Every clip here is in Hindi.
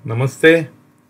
Namaste.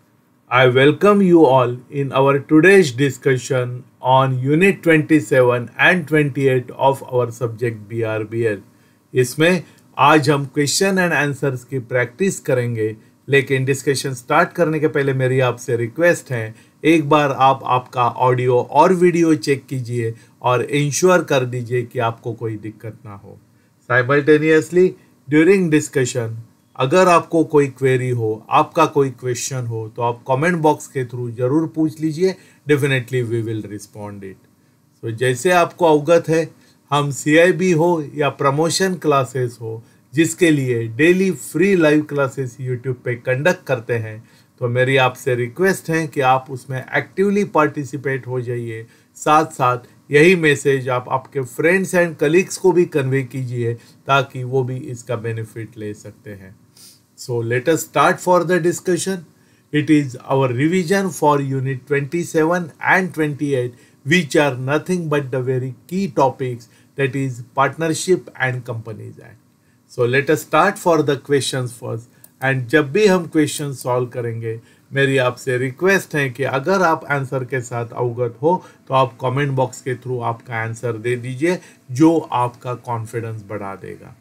I welcome you all in our today's discussion on Unit 27 and 28 of our subject BRBL. इसमें आज हम क्वेश्चन एंड आंसर्स की प्रैक्टिस करेंगे, लेकिन डिस्कशन स्टार्ट करने के पहले मेरी आपसे रिक्वेस्ट है, एक बार आप आपका ऑडियो और वीडियो चेक कीजिए और इंश्योर कर दीजिए कि आपको कोई दिक्कत ना हो। साइमल्टेनियसली ड्यूरिंग डिस्कशन अगर आपको कोई क्वेरी हो, आपका कोई क्वेश्चन हो, तो आप कमेंट बॉक्स के थ्रू ज़रूर पूछ लीजिए। Definitely we will respond it. तो जैसे आपको अवगत है, हम CIB हो या प्रमोशन क्लासेस हो, जिसके लिए daily free live classes YouTube पे कंडक्ट करते हैं, तो मेरी आपसे रिक्वेस्ट है कि आप उसमें एक्टिवली पार्टिसिपेट हो जाइए। साथ साथ यही मैसेज आप आपके फ्रेंड्स एंड कलीग्स को भी कन्वे कीजिए ताकि वो भी इसका बेनिफिट ले सकते हैं। So let us start for the discussion. It is our revision for Unit 27 and 28, which are nothing but the very key topics, that is Partnership and Companies Act. So let us start for the questions first. And जब भी हम क्वेश्चन सॉल्व करेंगे, मेरी आपसे रिक्वेस्ट है कि अगर आप आंसर के साथ अवगत हो तो आप कमेंट बॉक्स के थ्रू आपका आंसर दे दीजिए, जो आपका कॉन्फिडेंस बढ़ा देगा।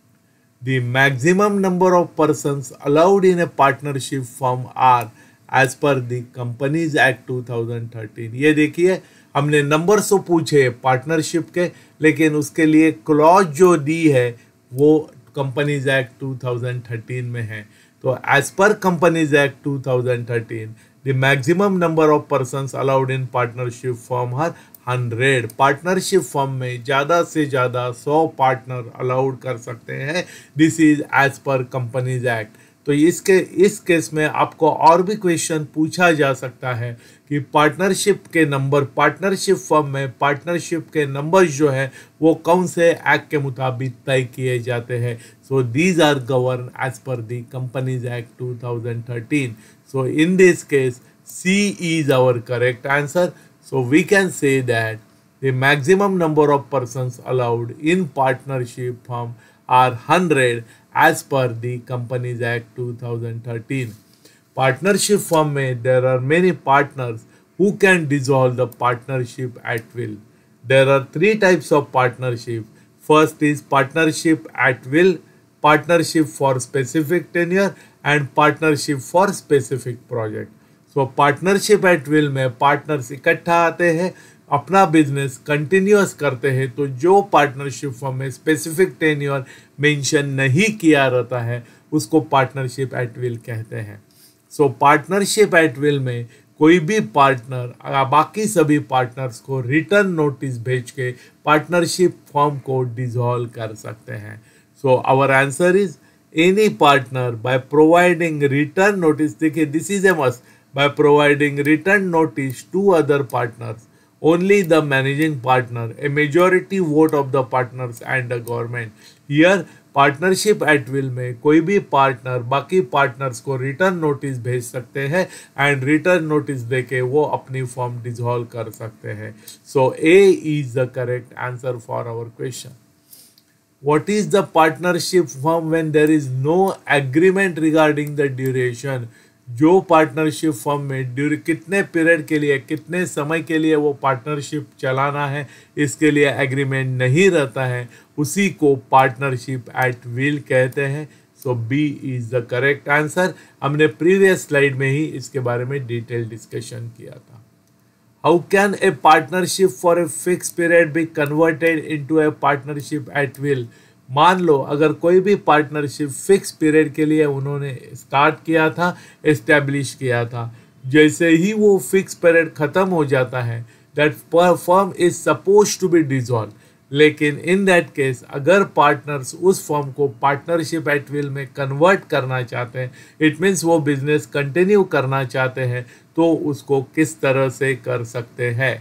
The maximum number of persons allowed in a partnership firm are as per the Companies Act 2013। ये देखिए, हमने नंबर्स तो पूछे पार्टनरशिप के, लेकिन उसके लिए क्लॉज जो दी है वो कंपनीज एक्ट 2013 में है। तो as per companies act 2013 the maximum number of persons allowed in partnership firm are 100। Partnership firm में ज़्यादा से ज़्यादा 100 पार्टनर अलाउड कर सकते हैं। This is as per companies act. तो इस केस में आपको और भी क्वेश्चन पूछा जा सकता है कि पार्टनरशिप फर्म में पार्टनरशिप के नंबर जो है वो कौन से एक्ट के मुताबिक तय किए जाते हैं। So these are govern as per the companies act 2013। So in this case C is our correct answer. So we can say that the maximum number of persons allowed in partnership firm are 100 as per the Companies Act 2013. Partnership firm में there are many partners who can dissolve the partnership at will. There are three types of partnership. First is partnership at will, partnership for specific tenure, and partnership for specific project. तो पार्टनरशिप एट विल में पार्टनर्स इकट्ठा आते हैं, अपना बिजनेस कंटिन्यूअस करते हैं। तो जो पार्टनरशिप फर्म में स्पेसिफिक टेन्योर मेंशन नहीं किया रहता है उसको पार्टनरशिप एट विल कहते हैं। सो पार्टनरशिप एट विल में कोई भी पार्टनर बाकी सभी पार्टनर्स को रिटर्न नोटिस भेज के पार्टनरशिप फर्म को डिसॉल्व कर सकते हैं। So our answer is any partner by providing written notice. देखिए, this is a must. By providing written notice to other partners, only the managing partner, a majority vote of the partners and the government. Here partnership at will में कोई भी पार्टनर बाकी पार्टनर्स को रिटर्न नोटिस भेज सकते हैं एंड रिटर्न नोटिस देके वो अपनी फॉर्म डिसॉल्व कर सकते हैं। So A is the correct answer for our question. What is the partnership firm when there is no agreement regarding the duration? जो पार्टनरशिप फर्म में कितने पीरियड के लिए, कितने समय के लिए वो पार्टनरशिप चलाना है, इसके लिए एग्रीमेंट नहीं रहता है, उसी को पार्टनरशिप एट विल कहते हैं। So B is the correct answer. हमने प्रीवियस स्लाइड में ही इसके बारे में डिटेल डिस्कशन किया था। How can a partnership for a fix period be converted into a partnership at will? मान लो अगर कोई भी पार्टनरशिप फिक्स पीरियड के लिए उन्होंने स्टार्ट किया था, एस्टेब्लिश किया था, जैसे ही वो फिक्स पीरियड ख़त्म हो जाता है that firm is suppose to be dissolve. लेकिन इन दैट केस अगर पार्टनर्स उस फर्म को पार्टनरशिप एट विल में कन्वर्ट करना चाहते हैं, इट मीन्स वो बिजनेस कंटिन्यू करना चाहते हैं, तो उसको किस तरह से कर सकते हैं?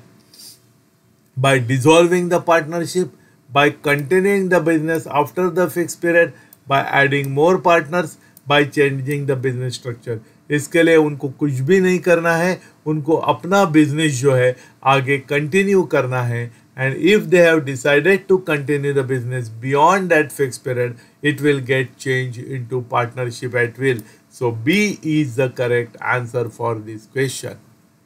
By dissolving the partnership, by continuing the business after the fixed period, by adding more partners, by changing the business structure. इसके लिए उनको कुछ भी नहीं करना है, उनको अपना बिजनेस जो है आगे कंटिन्यू करना है and if they have decided to continue the business beyond that fixed period, it will get changed into partnership at will. So B is the correct answer for this question.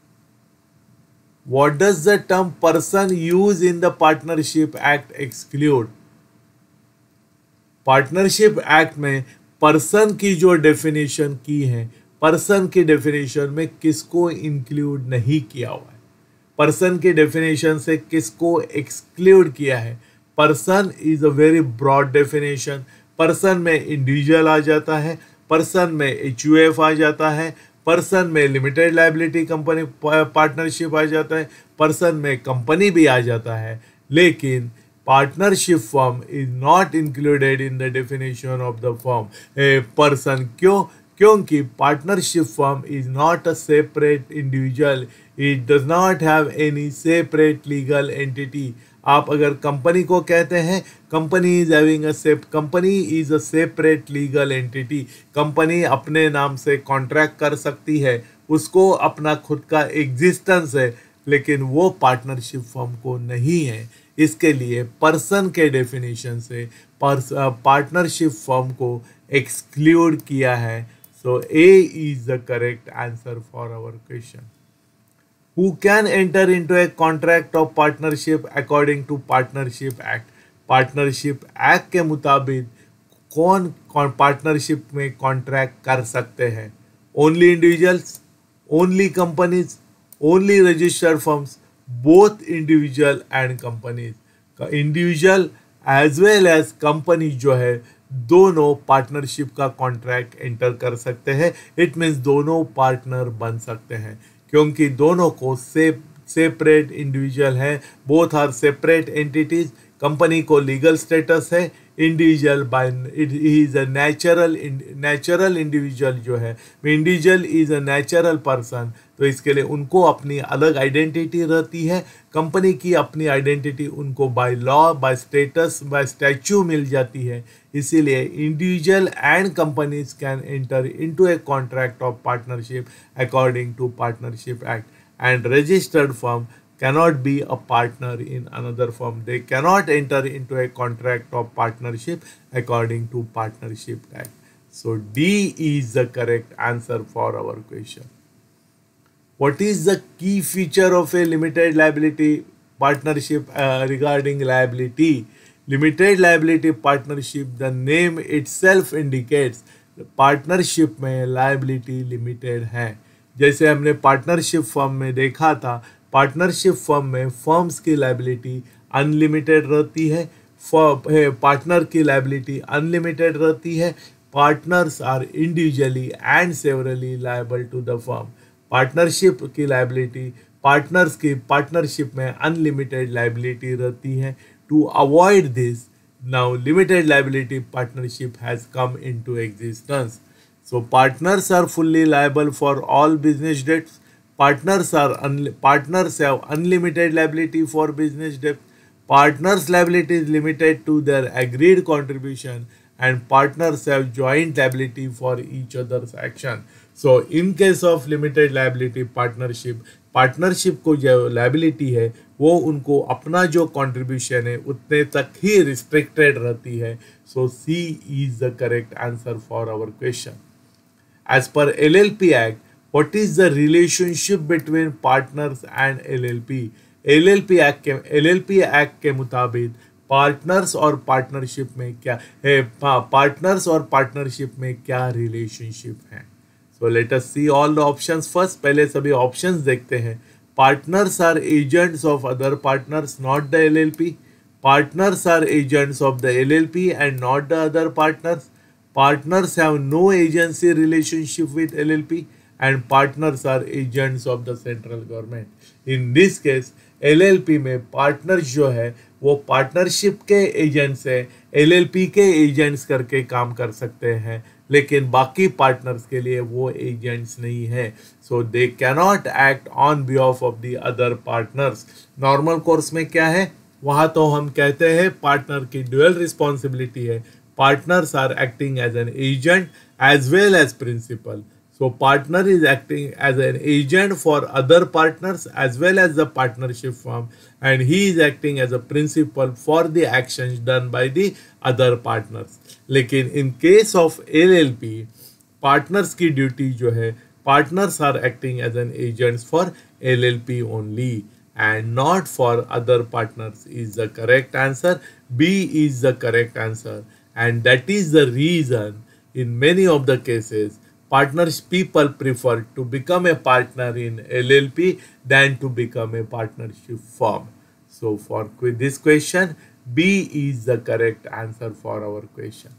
What does the term person used in the Partnership Act exclude? Partnership act में पर्सन की जो डेफिनेशन की है, पर्सन की डेफिनेशन में किसको इंक्लूड नहीं किया हुआ है, पर्सन की डेफिनेशन से किसको एक्सक्लूड किया है. Person is a very broad definition. Person में इंडिविजुअल आ जाता है, पर्सन में एचयूएफ आ जाता है, पर्सन में लिमिटेड लायबिलिटी कंपनी पार्टनरशिप आ जाता है, पर्सन में कंपनी भी आ जाता है. लेकिन partnership firm is not included in the definition of the firm person. क्यों? क्योंकि partnership firm is not a separate individual. It does not have any separate legal entity. आप अगर कंपनी को कहते हैं company is having company is a separate legal entity. Company अपने नाम से कॉन्ट्रैक्ट कर सकती है, उसको अपना खुद का एग्जिस्टेंस है, लेकिन वो पार्टनरशिप फर्म को नहीं है. इसके लिए पर्सन के डेफिनेशन से पार्टनरशिप फर्म को एक्सक्लूड किया है. So A is the correct answer for our question. Who can enter into a contract of partnership according to Partnership Act? Partnership act के मुताबिक कौन पार्टनरशिप में कॉन्ट्रैक्ट कर सकते हैं? Only individuals, only companies, only registered firms, both individual and companies. Individual as well as company जो है दोनों पार्टनरशिप का कॉन्ट्रैक्ट एंटर कर सकते हैं. इट मीन्स दोनों पार्टनर बन सकते हैं, क्योंकि दोनों को सेपरेट इंडिविजुअल है, both are separate entities. Company को लीगल स्टेटस है, individual by is a natural individual जो है, individual is a natural person. तो इसके लिए उनको अपनी अलग आइडेंटिटी रहती है. कंपनी की अपनी आइडेंटिटी उनको by law, by status, by statue मिल जाती है. इसीलिए individual and companies can enter into a contract of partnership according to partnership act. And registered firm cannot be a partner in another firm. They cannot enter into a contract of partnership according to Partnership Act. So D is the correct answer for our question. What is the key feature of a limited liability partnership regarding liability? Limited liability partnership, the name itself indicates partnership में liability limited है. जैसे हमने पार्टनरशिप फर्म में देखा था, पार्टनरशिप फर्म में फर्म्स की लायबिलिटी अनलिमिटेड रहती है, पार्टनर की लायबिलिटी अनलिमिटेड रहती है. Partners are individually and severally liable to the firm. Partnership की लायबिलिटी पार्टनर्स की पार्टनरशिप में अनलिमिटेड लायबिलिटी रहती है. To avoid this, now limited liability partnership has come into existence. So partners are fully liable for all business debts. Partners have unlimited liability for business debt. Partners' liability is limited to their agreed contribution, and partners have joint liability for each other's action. So, in case of limited liability partnership को जो liability है वो उनको अपना जो contribution है उतने तक ही restricted रहती है. So, C is the correct answer for our question. As per LLP Act, what is the relationship between partners and LLP? LLP Act के मुताबिक पार्टनर्स और पार्टनरशिप में क्या है, पार्टनर्स और पार्टनरशिप में क्या रिलेशनशिप है? So let us see all the options first. पहले सभी ऑप्शंस देखते हैं. Partners are agents of other partners, not the LLP. Partners are agents of the LLP and not the other partners. Partners have no agency relationship with LLP and partners are agents of the central government. In this case, LLP में पार्टनर्स जो है वो पार्टनरशिप के एजेंट्स है, LLP के एजेंट्स करके काम कर सकते हैं, लेकिन बाकी पार्टनर्स के लिए वो एजेंट्स नहीं है. So they cannot act on behalf of the other partners. Normal course में क्या है, वहाँ तो हम कहते हैं पार्टनर की ड्यूअल रिस्पॉन्सिबिलिटी है. Partners are acting as an agent as well as principal. So partner is acting as an agent for other partners as well as the partnership firm, and he is acting as a principal for the actions done by the other partners. लेकिन in case of LLP, partners की ड्यूटी जो है, partners are acting as an agents for LLP only and not for other partners is the correct answer. B is the correct answer, and that is the reason in many of the cases partners people prefer to become a partner in LLP than to become a partnership firm. So for this question, B is the correct answer for our question.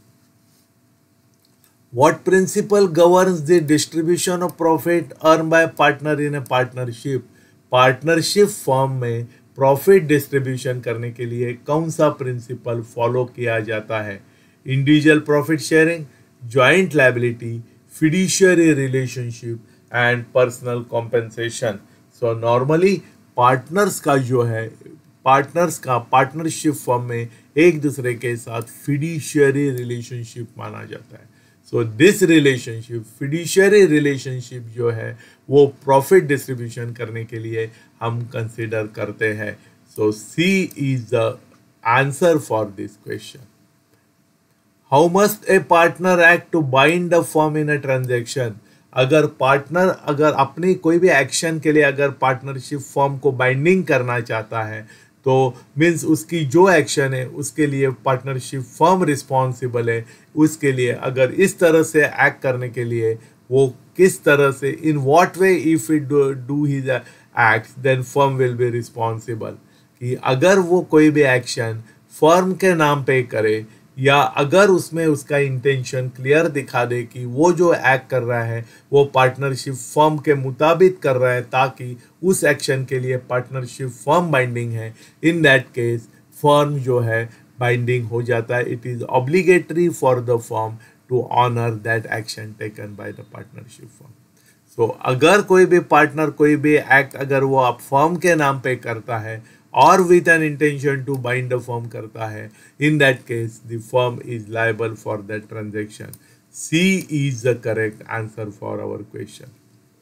What principle governs the distribution of profit earned by a partner in a partnership? Partnership form में प्रॉफिट डिस्ट्रीब्यूशन करने के लिए कौन सा प्रिंसिपल फॉलो किया जाता है? Individual profit sharing, joint liability, fiduciary relationship and personal compensation. So normally partners का जो है, पार्टनर्स का पार्टनरशिप फॉर्म में एक दूसरे के साथ फिड्यूशियरी रिलेशनशिप माना जाता है. So this relationship, fiduciary relationship जो है वो प्रॉफिट डिस्ट्रीब्यूशन करने के लिए हम कंसिडर करते हैं. So C is the answer for this question. How must a partner act to bind the firm in a transaction? अगर पार्टनर अगर अपनी कोई भी एक्शन के लिए अगर पार्टनरशिप फर्म को बाइंडिंग करना चाहता है तो मीन्स उसकी जो एक्शन है उसके लिए पार्टनरशिप फर्म रिस्पॉन्सिबल है. उसके लिए अगर इस तरह से एक्ट करने के लिए वो किस तरह से, in what way if it do his acts then firm will be responsible. कि अगर वो कोई भी एक्शन फर्म के नाम पे करे या अगर उसमें उसका इंटेंशन क्लियर दिखा दे कि वो जो एक्ट कर रहा है वो पार्टनरशिप फर्म के मुताबिक कर रहा है ताकि उस एक्शन के लिए पार्टनरशिप फर्म बाइंडिंग है, इन दैट केस फर्म जो है बाइंडिंग हो जाता है. It is obligatory for the firm to honour that action taken by the partnership firm. So अगर कोई भी पार्टनर कोई भी एक्ट अगर वो आप फर्म के नाम पे करता है और with an intention to bind the firm करता है, in that case the firm is liable for that transaction. C is the correct answer for our question.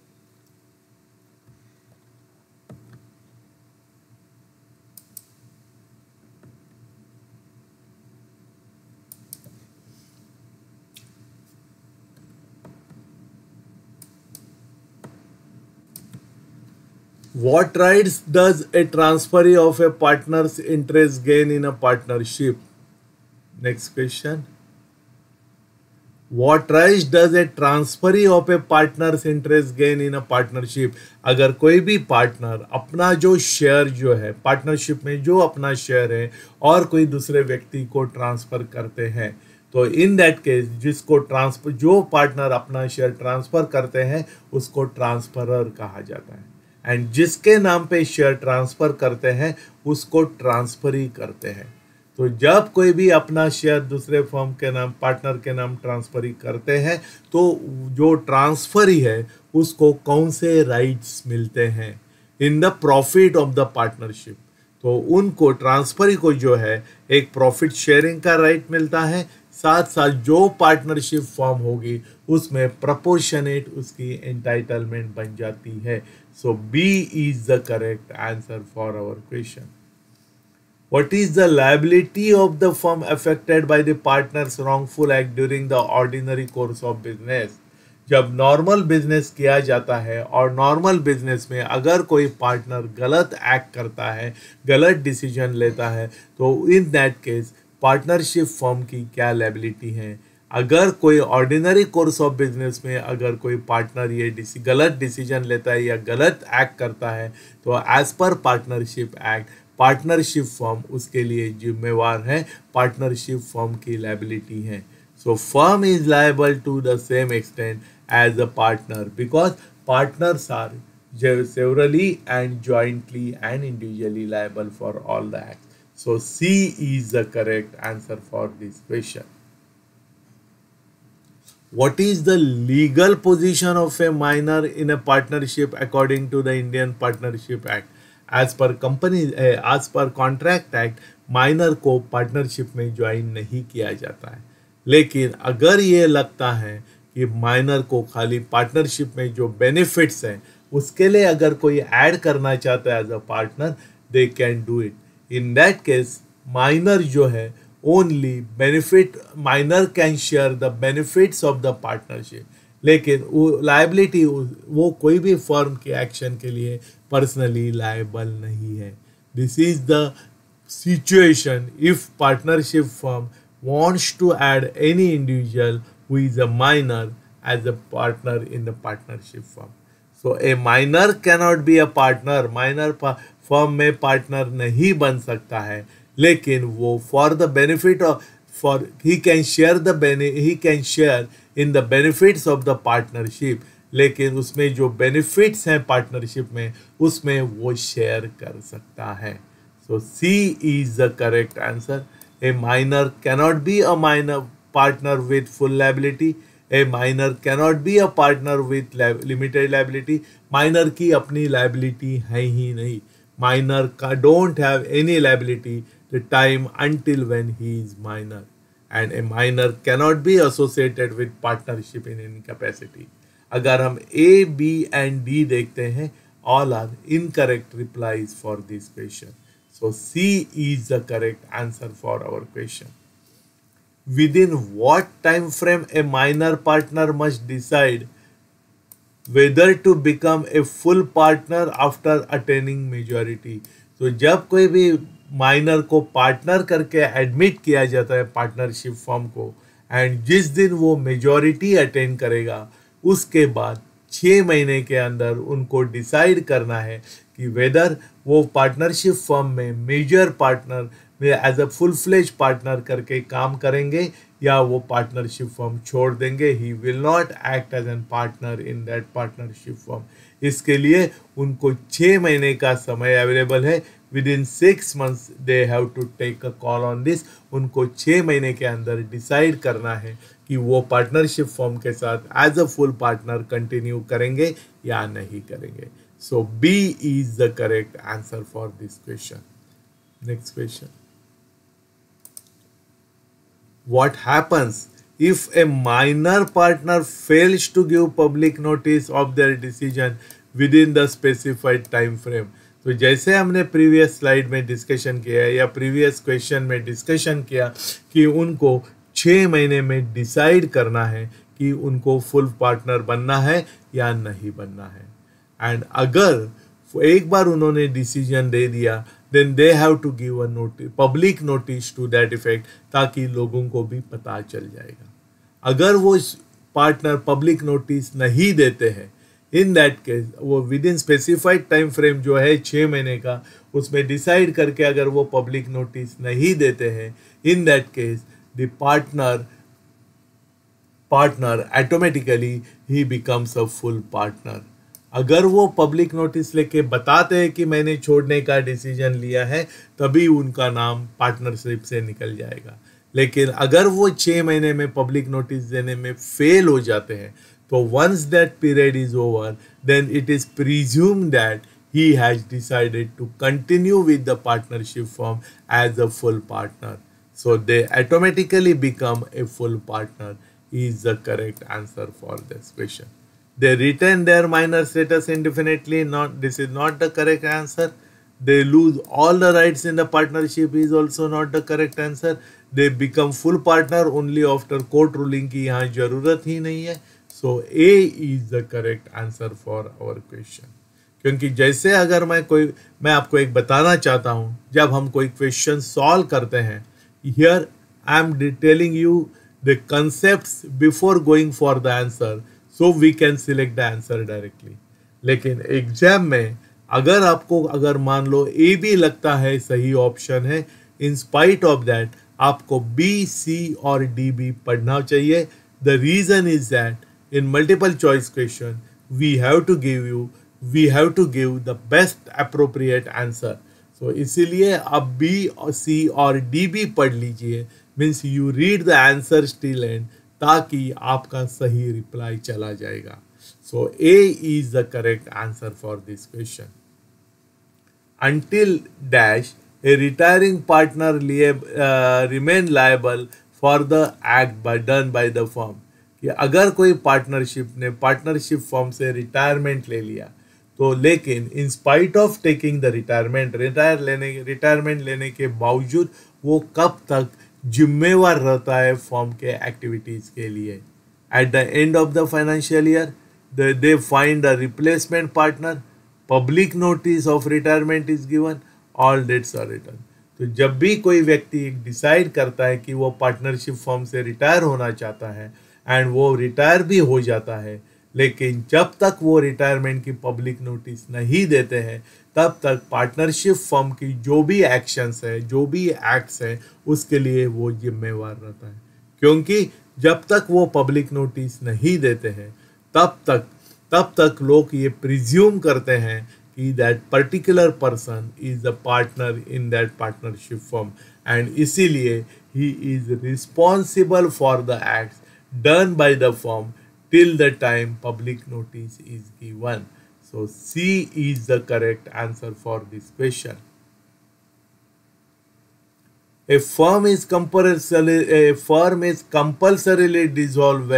What rights does a transferee of a partner's interest gain in a partnership? Next question. What rights does a transferee of a partner's interest gain in a partnership? अगर कोई भी पार्टनर अपना जो शेयर जो है पार्टनरशिप में जो अपना शेयर है और कोई दूसरे व्यक्ति को ट्रांसफर करते हैं तो इन दैट केस जिसको ट्रांसफर जो पार्टनर अपना शेयर ट्रांसफर करते हैं उसको ट्रांसफरर कहा जाता है. एंड जिसके नाम पे शेयर ट्रांसफ़र करते हैं उसको ट्रांसफरी करते हैं. तो जब कोई भी अपना शेयर दूसरे फर्म के नाम पार्टनर के नाम ट्रांसफरी करते हैं तो जो ट्रांसफरी है उसको कौन से राइट्स मिलते हैं in the profit of the partnership. तो उनको ट्रांसफरी को जो है एक प्रॉफिट शेयरिंग का राइट मिलता है, साथ साथ जो पार्टनरशिप फॉर्म होगी उसमें प्रपोर्शनेट उसकी एंटाइटलमेंट बन जाती है. So B is the correct answer for our question. What is the liability of the firm affected by the partner's wrongful act during the ordinary course of business? जब नॉर्मल बिजनेस किया जाता है और नॉर्मल बिजनेस में अगर कोई पार्टनर गलत एक्ट करता है, गलत डिसीजन लेता है तो in that case partnership firm की क्या लायबिलिटी है. अगर कोई ऑर्डिनरी कोर्स ऑफ बिजनेस में अगर कोई पार्टनर ये गलत डिसीजन लेता है या गलत एक्ट करता है तो एज पर पार्टनरशिप एक्ट पार्टनरशिप फर्म उसके लिए जिम्मेवार है, पार्टनरशिप फर्म की लायबिलिटी है. So firm is liable to the same extent as a partner because partners are severally and jointly and individually liable for all the acts. So C is the correct answer for this question. What is the legal position of a minor in a partnership according to the Indian Partnership Act? As per Contract Act, minor को पार्टनरशिप में ज्वाइन नहीं किया जाता है. लेकिन अगर ये लगता है कि माइनर को खाली पार्टनरशिप में जो बेनिफिट्स हैं उसके लिए अगर कोई ऐड करना चाहता है as a partner, they can do it. In that case minor जो है only benefit minor can share the benefits of the partnership. लेकिन वो लायबिलिटी, वो कोई भी फर्म के एक्शन के लिए पर्सनली लायबल नहीं है. This is the situation if partnership firm wants to add any individual who is a minor as a partner in the partnership firm. So a minor cannot be a partner. Minor firm में partner नहीं बन सकता है, लेकिन वो for the benefit of for he can share in the benefits of the partnership. लेकिन उसमें जो benefits हैं partnership में, उसमें वो share कर सकता है. So C is the correct answer. A minor cannot be a minor partner with full liability. A minor cannot be a partner with limited liability. Minor की अपनी liability है ही नहीं. Minor का don't have any liability the time until when he is minor. And a minor cannot be associated with partnership in any capacity. अगर हम A, B and D देखते हैं, all are incorrect replies for this question. So C is the correct answer for our question. Within what time frame a minor partner must decide whether to become a full partner after attaining majority? तो जब कोई भी माइनर को पार्टनर करके एडमिट किया जाता है पार्टनरशिप फर्म को, एंड जिस दिन वो मेजॉरिटी अटेन करेगा, उसके बाद 6 महीने के अंदर उनको डिसाइड करना है कि वेदर वो पार्टनरशिप फर्म में मेजर पार्टनर में as a full fledge partner करके काम करेंगे या वो पार्टनरशिप फर्म छोड़ देंगे. He will not act as an partner in that partnership firm. इसके लिए उनको 6 महीने का समय अवेलेबल है. Within 6 months they have to take a call on this. उनको 6 महीने के अंदर डिसाइड करना है कि वो पार्टनरशिप फर्म के साथ as a full partner continue करेंगे या नहीं करेंगे. So B is the correct answer for this question. Next question. What happens if a minor partner fails to give public notice of their decision within the specified time frame? तो जैसे हमने प्रीवियस स्लाइड में डिस्कशन किया या प्रीवियस क्वेश्चन में डिस्कशन किया कि उनको 6 महीने में डिसाइड करना है कि उनको फुल पार्टनर बनना है या नहीं बनना है. एंड अगर एक बार उन्होंने डिसीजन दे दिया, then they have to give a notice, public notice to that effect, ताकि लोगों को भी पता चल जाएगा. अगर वो पार्टनर पब्लिक नोटिस नहीं देते हैं, इन दैट केस वो within specified time frame जो है 6 महीने का, उसमें डिसाइड करके अगर वो पब्लिक नोटिस नहीं देते हैं, in that case the partner automatically ही बिकम्स अ फुल पार्टनर. अगर वो पब्लिक नोटिस लेके बताते हैं कि मैंने छोड़ने का डिसीजन लिया है, तभी उनका नाम पार्टनरशिप से निकल जाएगा. लेकिन अगर वो 6 महीने में पब्लिक नोटिस देने में फेल हो जाते हैं, तो once that period is over, then it is presume that he has decided to continue with the partnership firm as a full partner. So they automatically become a full partner is the correct answer for this question. They retain their minor status indefinitely. Not, this is not the correct answer. They lose all the rights in the partnership is also not the correct answer. They become full partner only after court ruling की यहाँ जरूरत ही नहीं है. So A is the correct answer for our question. क्योंकि जैसे अगर मैं आपको एक बताना चाहता हूँ, जब हम कोई क्वेश्चन सॉल्व करते हैं, here I am telling you the concepts before going for the answer, so we can select the answer directly. लेकिन एग्जाम में अगर मान लो ए बी लगता है सही ऑप्शन है, इन स्पाइट ऑफ दैट आपको बी, सी और डी भी पढ़ना चाहिए. The reason is that in multiple choice question we have to give the best appropriate answer. तो इसीलिए आप बी और सी और डी भी पढ़ लीजिए, means you read the answer still end, ताकि आपका सही रिप्लाई चला जाएगा. So A is the correct answer for this question. Until dash a retiring partner remain liable for the act done by the firm. कि अगर कोई पार्टनरशिप फर्म से रिटायरमेंट ले लिया, तो लेकिन in spite of taking the retirement लेने के बावजूद वो कब तक जिम्मेवार रहता है फर्म के एक्टिविटीज़ के लिए. At the end of the financial year, they find a replacement partner, public notice of retirement is given, all debts are returned. तो जब भी कोई व्यक्ति डिसाइड करता है कि वो पार्टनरशिप फर्म से रिटायर होना चाहता है एंड वो रिटायर भी हो जाता है, लेकिन जब तक वो रिटायरमेंट की पब्लिक नोटिस नहीं देते हैं तब तक पार्टनरशिप फर्म की जो भी एक्शंस है, जो भी एक्ट्स हैं, उसके लिए वो जिम्मेवार रहता है। क्योंकि जब तक वो पब्लिक नोटिस नहीं देते हैं तब तक लोग ये प्रिज्यूम करते हैं कि that particular person is the partner in that partnership firm and इसीलिए he is responsible for the acts done by the firm till the time public notice is given. So C is the correct answer for this question. A firm is compulsorily dissolved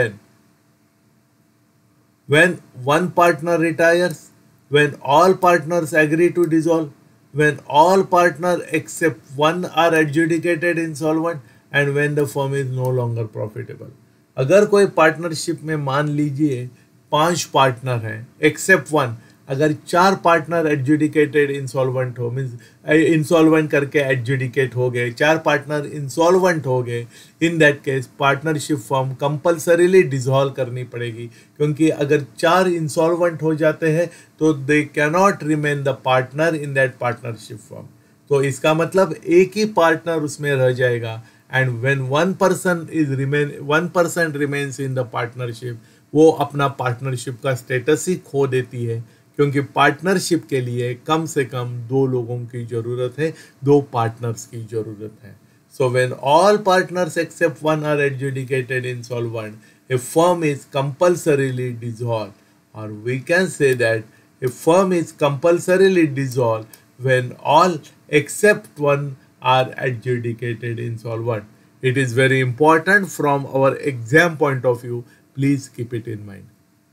when one partner retires, when all partners agree to dissolve, when all partners except one are adjudicated insolvent, and when the firm is no longer profitable. अगर कोई पार्टनरशिप में मान लीजिए 5 पार्टनर हैं एक्सेप्ट वन, अगर 4 पार्टनर एडजुडिकेटेड इंसॉल्वेंट हो, मीन्स इंसॉल्वेंट करके एडजुडिकेट हो गए, 4 पार्टनर इंसॉल्वेंट हो गए, in that case partnership firm compulsorily dissolve करनी पड़ेगी, क्योंकि अगर 4 इंसॉल्वेंट हो जाते हैं तो they cannot remain the partner in that partnership firm. तो इसका मतलब एक ही पार्टनर उसमें रह जाएगा and when 1% remains in the partnership, वो अपना पार्टनरशिप का स्टेटस ही खो देती है, क्योंकि पार्टनरशिप के लिए कम से कम 2 लोगों की ज़रूरत है, 2 पार्टनर्स की ज़रूरत है। So when all partners except one are adjudicated insolvent, a firm is compulsorily dissolve, और we can say that a firm is compulsorily dissolve when all except one are adjudicated insolvent. It is very important from our exam point of view. Please keep it in mind.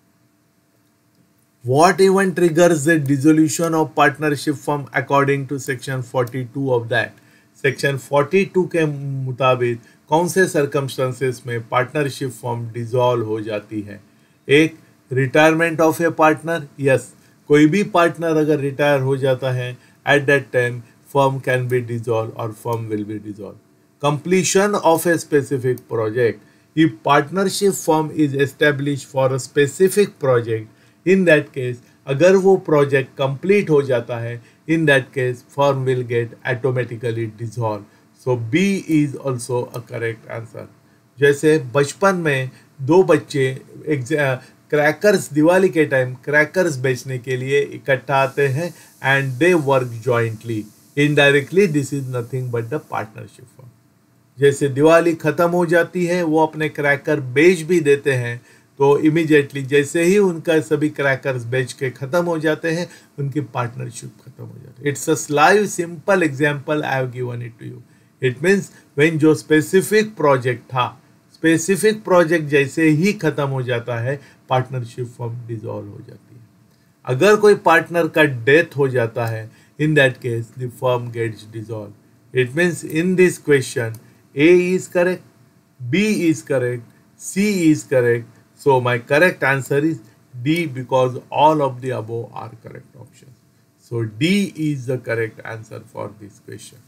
What event triggers the dissolution of partnership firm according to section 42 of that? Section 42 के मुताबिक कौन से circumstances में पार्टनरशिप फर्म डिसॉल्व हो जाती है? एक, retirement of a partner. Yes, कोई भी पार्टनर अगर रिटायर हो जाता है at that time firm can be dissolved or firm will be dissolved. Completion of a specific project. If partnership firm is established for a specific project, in that case, अगर वो project complete हो जाता है, in that case, firm will get automatically dissolved. So B is also a correct answer. जैसे बचपन में 2 बच्चे क्रैकर्स, दिवाली के टाइम क्रैकर्स बेचने के लिए इकट्ठा आते हैं and they work jointly. Indirectly this is nothing but the partnership firm. जैसे दिवाली ख़त्म हो जाती है, वो अपने क्रैकर बेच भी देते हैं, तो इमीडिएटली जैसे ही उनका सभी क्रैकर्स बेच के ख़त्म हो जाते हैं, उनकी पार्टनरशिप ख़त्म हो जाती है। It's a live simple example, I have given it to you. It means when जो स्पेसिफिक प्रोजेक्ट था, स्पेसिफिक प्रोजेक्ट जैसे ही ख़त्म हो जाता है, पार्टनरशिप फर्म डिसॉल्व हो जाती है। अगर कोई पार्टनर का डेथ हो जाता है, in that case the firm gets dissolved. It means in this question A is correct, B is correct, C is correct. So my correct answer is D, because all of the above are correct options. So D is the correct answer for this question.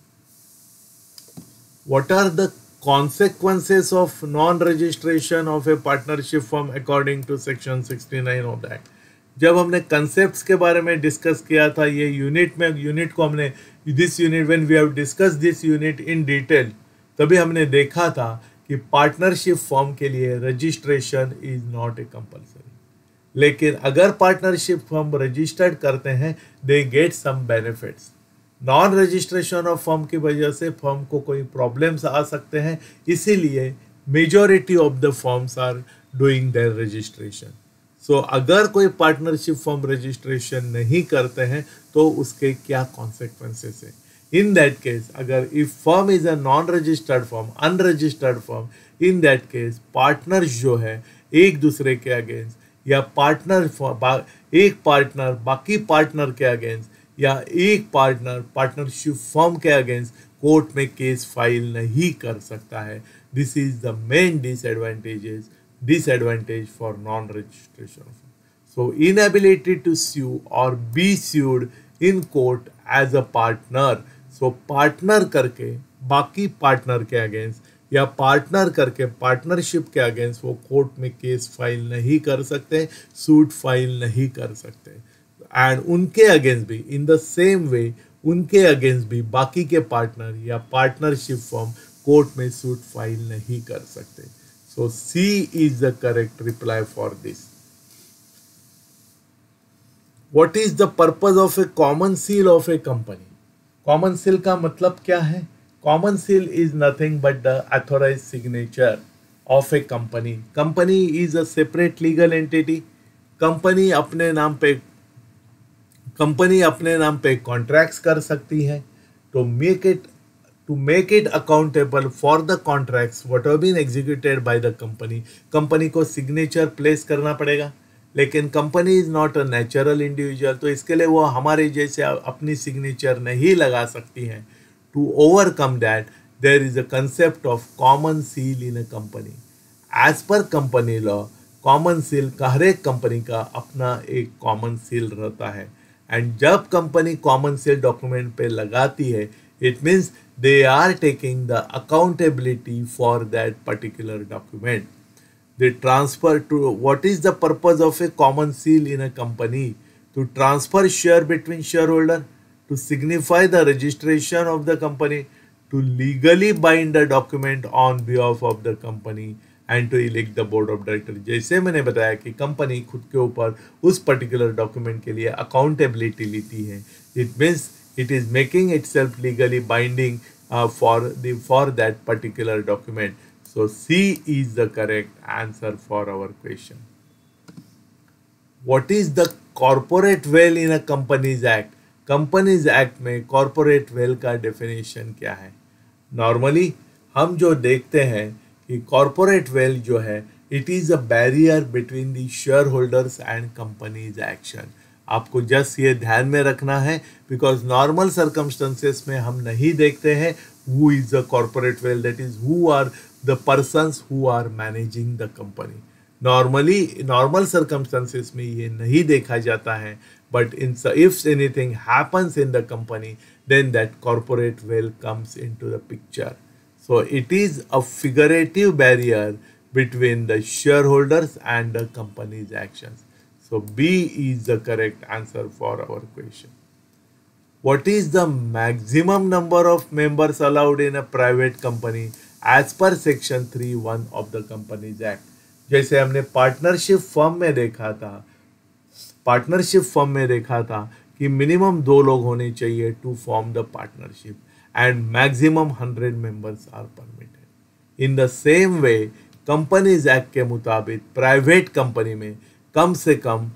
What are the consequences of non-registration of a partnership firm according to section 69 of the Act? जब हमने कंसेप्ट्स के बारे में डिस्कस किया था, ये यूनिट को हमने when we have discuss this unit in detail, तभी हमने देखा था कि पार्टनरशिप फर्म के लिए registration is not a compulsory. लेकिन अगर पार्टनरशिप फर्म रजिस्टर्ड करते हैं, they get some benefits. Non registration of firm की वजह से फर्म को कोई प्रॉब्लम्स आ सकते हैं, इसीलिए majority of the firms are doing their registration. So अगर कोई पार्टनरशिप फर्म रजिस्ट्रेशन नहीं करते हैं तो उसके क्या कॉन्सिक्वेंसेस है? इन दैट केस, अगर if firm is a non registered firm, unregistered firm, in that case partners जो है एक दूसरे के अगेंस्ट, या एक पार्टनर बाकी पार्टनर के अगेंस्ट, या एक पार्टनर पार्टनरशिप फर्म के अगेंस्ट कोर्ट में केस फाइल नहीं कर सकता है। This is the main disadvantages disadvantage for non-registration. So inability to sue or be sued in court as a partner. So partner करके बाकी पार्टनर के अगेंस्ट या पार्टनर करके पार्टनरशिप के अगेंस्ट वो कोर्ट में केस फाइल नहीं कर सकते, सूट फाइल नहीं कर सकते. एंड उनके अगेंस्ट भी इन द सेम वे उनके अगेंस्ट भी बाकी के पार्टनर या पार्टनरशिप फॉर्म कोर्ट में सूट फाइल नहीं कर सकते. So C is the correct reply for this. What is the purpose of a common seal of a company? Common seal का मतलब क्या है? Common seal is nothing but the authorized signature of a company. Company is a separate legal entity. Company अपने नाम पे कॉन्ट्रैक्ट्स कर सकती है. To make it accountable for the contracts what have been executed by the company. Company को सिग्नेचर प्लेस करना पड़ेगा. लेकिन company is not a natural individual, तो इसके लिए वो हमारे जैसे अपनी सिग्नेचर नहीं लगा सकती हैं. To overcome that there is a concept of common seal in a company. As per company law common seal का हर एक कंपनी का अपना एक कॉमन सील रहता है. एंड जब कंपनी कॉमन सील डॉक्यूमेंट पे लगाती है it means they are taking the accountability for that particular document. They transfer to what is the purpose of a common seal in a company? To transfer share between shareholder, to signify the registration of the company, to legally bind a document on behalf of the company and to elect the board of directors. जैसे मैंने बताया कि कंपनी खुद के ऊपर उस पर्टिकुलर डॉक्यूमेंट के लिए अकाउंटेबिलिटी लेती है. It means it is making itself legally binding for that particular document. So C is the correct answer for our question. What is the corporate wealth in a Companies Act? Companies Act में corporate wealth का definition क्या है? Normally हम जो देखते हैं कि corporate wealth जो है it is a barrier between the shareholders and company's action. आपको जस्ट ये ध्यान में रखना है बिकॉज नॉर्मल सर्कमस्टेंसेस में हम नहीं देखते हैं who is the corporate wealth, that is who are the persons who are managing the company. Normally normal circumstances में ये नहीं देखा जाता है, but if anything happens in the company then that corporate wealth comes into the picture. So it is a figurative barrier between the shareholders and the company's actions. So B is the correct answer for our question. What is the maximum number of members allowed in a private company as per section 3(1) of the Companies Act? जैसे हमने पार्टनरशिप फर्म में देखा था कि मिनिमम 2 लोग होने चाहिए to form the partnership and maximum 100 members are permitted. In the same way companies act के मुताबिक प्राइवेट कंपनी में कम से कम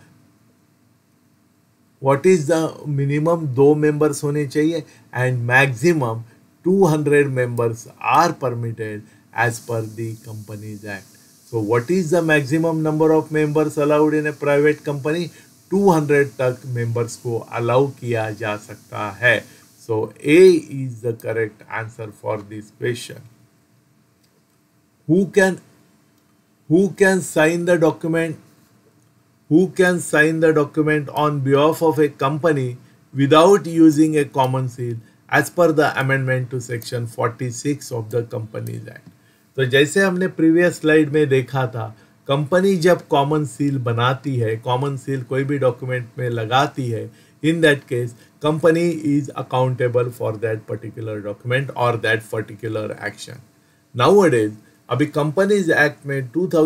what is the minimum 2 members होने चाहिए and maximum 200 members are permitted as per the companies act. So what is the maximum number of members allowed in a private company? 200 तक मेंबर्स को अलाउ किया जा सकता है. So A is the correct answer for this question. Who can sign the document? Who can sign the document on behalf of a company without using a common seal as per the amendment to section 46 of the Companies Act? तो जैसे हमने प्रीवियस स्लाइड में देखा था, कंपनी जब कॉमन सील बनाती है, कॉमन सील कोई भी डॉक्यूमेंट में लगाती है, in that case company is accountable for that particular document और दैट पर्टिकुलर एक्शन. नाउअडेज अभी कंपनीज एक्ट में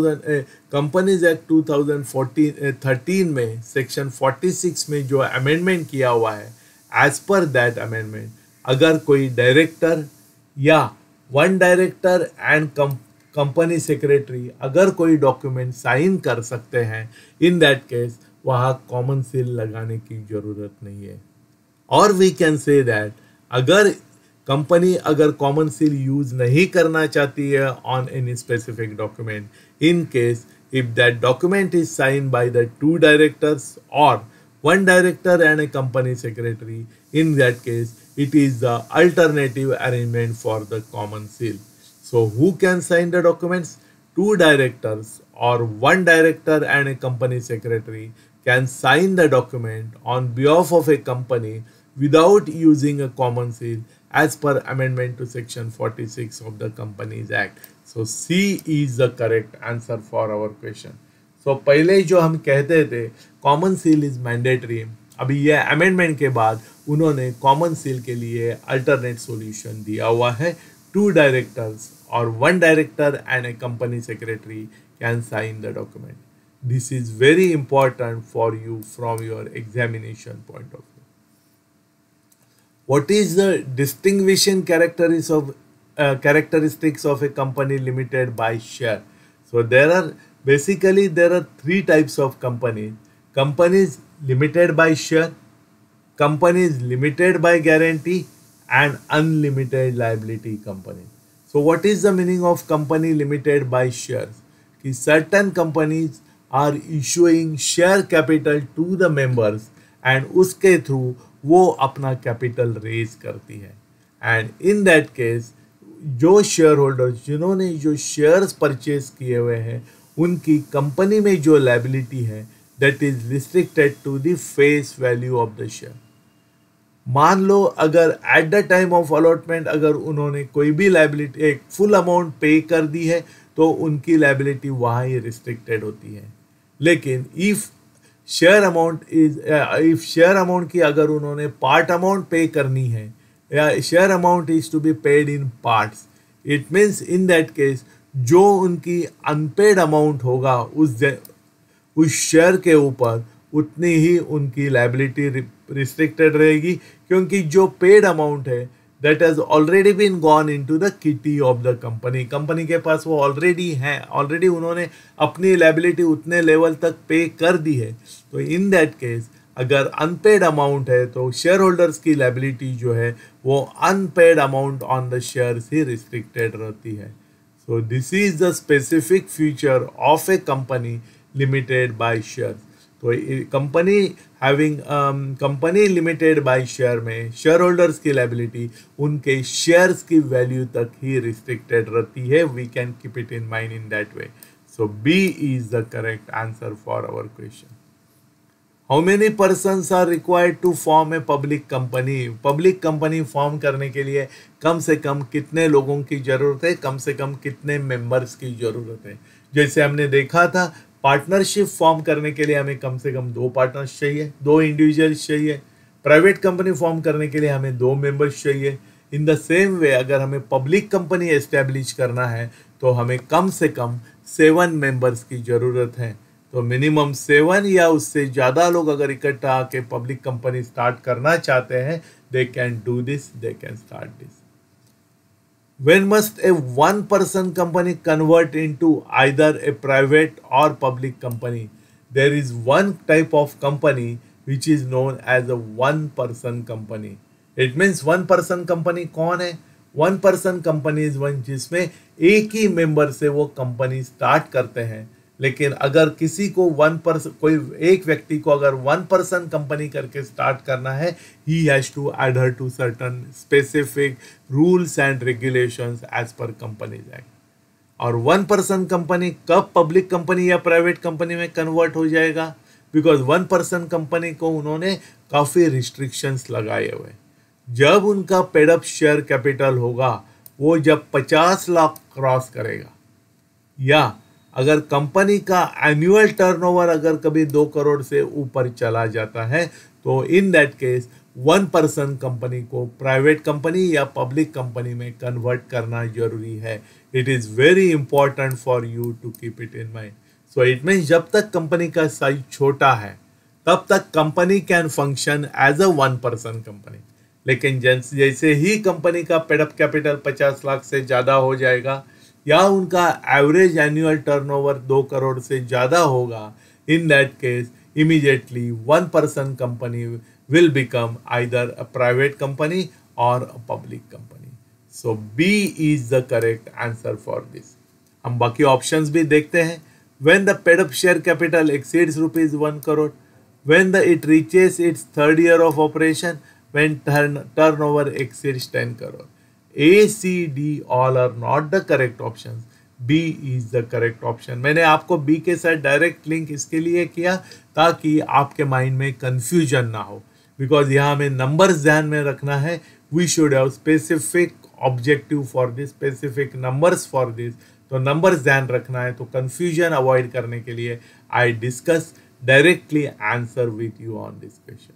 2013 में सेक्शन 46 में जो अमेंडमेंट किया हुआ है, एज पर दैट अमेंडमेंट अगर कोई डायरेक्टर या one director and company secretary अगर कोई डॉक्यूमेंट साइन कर सकते हैं, इन दैट केस वहाँ कॉमन सील लगाने की ज़रूरत नहीं है. और वी कैन से दैट अगर कंपनी अगर कॉमन सील यूज नहीं करना चाहती है on any specific document, in case if that document is sign by the 2 directors और 1 director and a company secretary, in that case it is the alternative arrangement for the common seal. So who can sign the documents? 2 directors or one director and a company secretary can sign the document on behalf of a company without using a common seal as per amendment to section 46 of the Companies Act. So C is the correct answer for our question. So पहले जो हम कहते थे कॉमन सील इज मैंडेटरी, अभी ये अमेंडमेंट के बाद उन्होंने कॉमन सील के लिए अल्टरनेट सॉल्यूशन दिया हुआ है. 2 डायरेक्टर्स और 1 director and a company secretary can sign the document. This is very important for you from your examination point of view. What is the distinguishing characteristics of a company limited by share? So there are 3 types of companies. Companies limited by share, companies limited by guarantee, and unlimited liability company. So what is the meaning of company limited by shares? कि certain companies are issuing share capital to the members and उसके थ्रू वो अपना कैपिटल रेज करती है. एंड इन दैट केस जो शेयर होल्डर्स जिन्होंने जो शेयर्स परचेज किए हुए हैं उनकी कंपनी में जो लायबिलिटी है that is restricted to the face value of the share. मान लो अगर at the time of allotment अगर उन्होंने कोई भी लायबिलिटी एक फुल अमाउंट पे कर दी है तो उनकी लायबिलिटी वहाँ ही रिस्ट्रिक्टेड होती है. लेकिन इफ शेयर अमाउंट की अगर उन्होंने पार्ट अमाउंट पे करनी है या share amount is to be paid in parts, it means in that case जो उनकी अनपेड अमाउंट होगा उस शेयर के ऊपर उतनी ही उनकी लायबिलिटी रिस्ट्रिक्टेड रहेगी, क्योंकि जो पेड अमाउंट है that has already been gone into the kitty of the company. Company के पास वो ऑलरेडी उन्होंने अपनी लायबिलिटी उतने लेवल तक पे कर दी है. तो इन दैट केस अगर अनपेड अमाउंट है तो शेयर होल्डर्स की लायबिलिटी जो है वो unpaid amount on the shares ही रिस्ट्रिक्टेड रहती है. So this is the specific feature of a company limited by shares. तो कंपनी लिमिटेड बाय शेयर में शेयर होल्डर्स की लायबिलिटी उनके शेयर्स की वैल्यू तक ही रिस्ट्रिक्टेड रहती है. We can keep it in mind in that way. So B is the correct answer for our question. How many persons are required to form a public company? Public company form करने के लिए कम से कम कितने लोगों की जरूरत है, कम से कम कितने मेंबर्स की जरूरत है? जैसे हमने देखा था पार्टनरशिप फॉर्म करने के लिए हमें कम से कम 2 पार्टनर्स चाहिए, 2 इंडिविजुअल्स चाहिए. प्राइवेट कंपनी फॉर्म करने के लिए हमें 2 मेंबर्स चाहिए. इन द सेम वे अगर हमें पब्लिक कंपनी एस्टेब्लिश करना है तो हमें कम से कम 7 मेंबर्स की ज़रूरत है. तो मिनिमम 7 या उससे ज़्यादा लोग अगर इकट्ठा आके पब्लिक कंपनी स्टार्ट करना चाहते हैं they can do this, they can start this. When must a one-person company convert into either a private or public company? There is one type of company which is known as a one-person company. It means one-person company कौन है? One-person company is one जिसमें एक ही मेंबर से वो कंपनी स्टार्ट करते हैं. लेकिन अगर किसी को कोई एक व्यक्ति को अगर 1 पर्सन कंपनी करके स्टार्ट करना है he has to adhere to certain specific rules and regulations as per companies act. और 1 पर्सन कंपनी कब पब्लिक कंपनी या प्राइवेट कंपनी में कन्वर्ट हो जाएगा? बिकॉज 1 पर्सन कंपनी को उन्होंने काफ़ी रिस्ट्रिक्शंस लगाए हुए. जब उनका पेडअप शेयर कैपिटल होगा वो जब 50 लाख क्रॉस करेगा या अगर कंपनी का एनुअल टर्नओवर अगर कभी 2 करोड़ से ऊपर चला जाता है तो in that case 1 person company को प्राइवेट कंपनी या पब्लिक कंपनी में कन्वर्ट करना जरूरी है. It is very important for you to keep it in mind. So it means जब तक कंपनी का साइज छोटा है तब तक company can function as a 1 person company. लेकिन जैसे ही कंपनी का पेडअप कैपिटल 50 लाख से ज़्यादा हो जाएगा या उनका एवरेज एनुअल टर्नओवर 2 करोड़ से ज़्यादा होगा, in that case immediately 1 person company will become either a private company और a public company. So B is the correct answer for this. हम बाकी ऑप्शंस भी देखते हैं. When the paid up share capital exceeds ₹1 crore, when it reaches its 3rd year of operation, when turnover exceeds 10 crore. A, C, D all are not the correct options. B is the correct option. मैंने आपको बी के साथ डायरेक्ट लिंक इसके लिए किया ताकि आपके माइंड में कंफ्यूजन ना हो, बिकॉज यहाँ हमें नंबर्स ध्यान में रखना है। We should have specific objective for this, specific numbers for this. तो नंबर्स ध्यान रखना है, तो कंफ्यूजन अवॉइड करने के लिए I discuss directly answer with you on this question.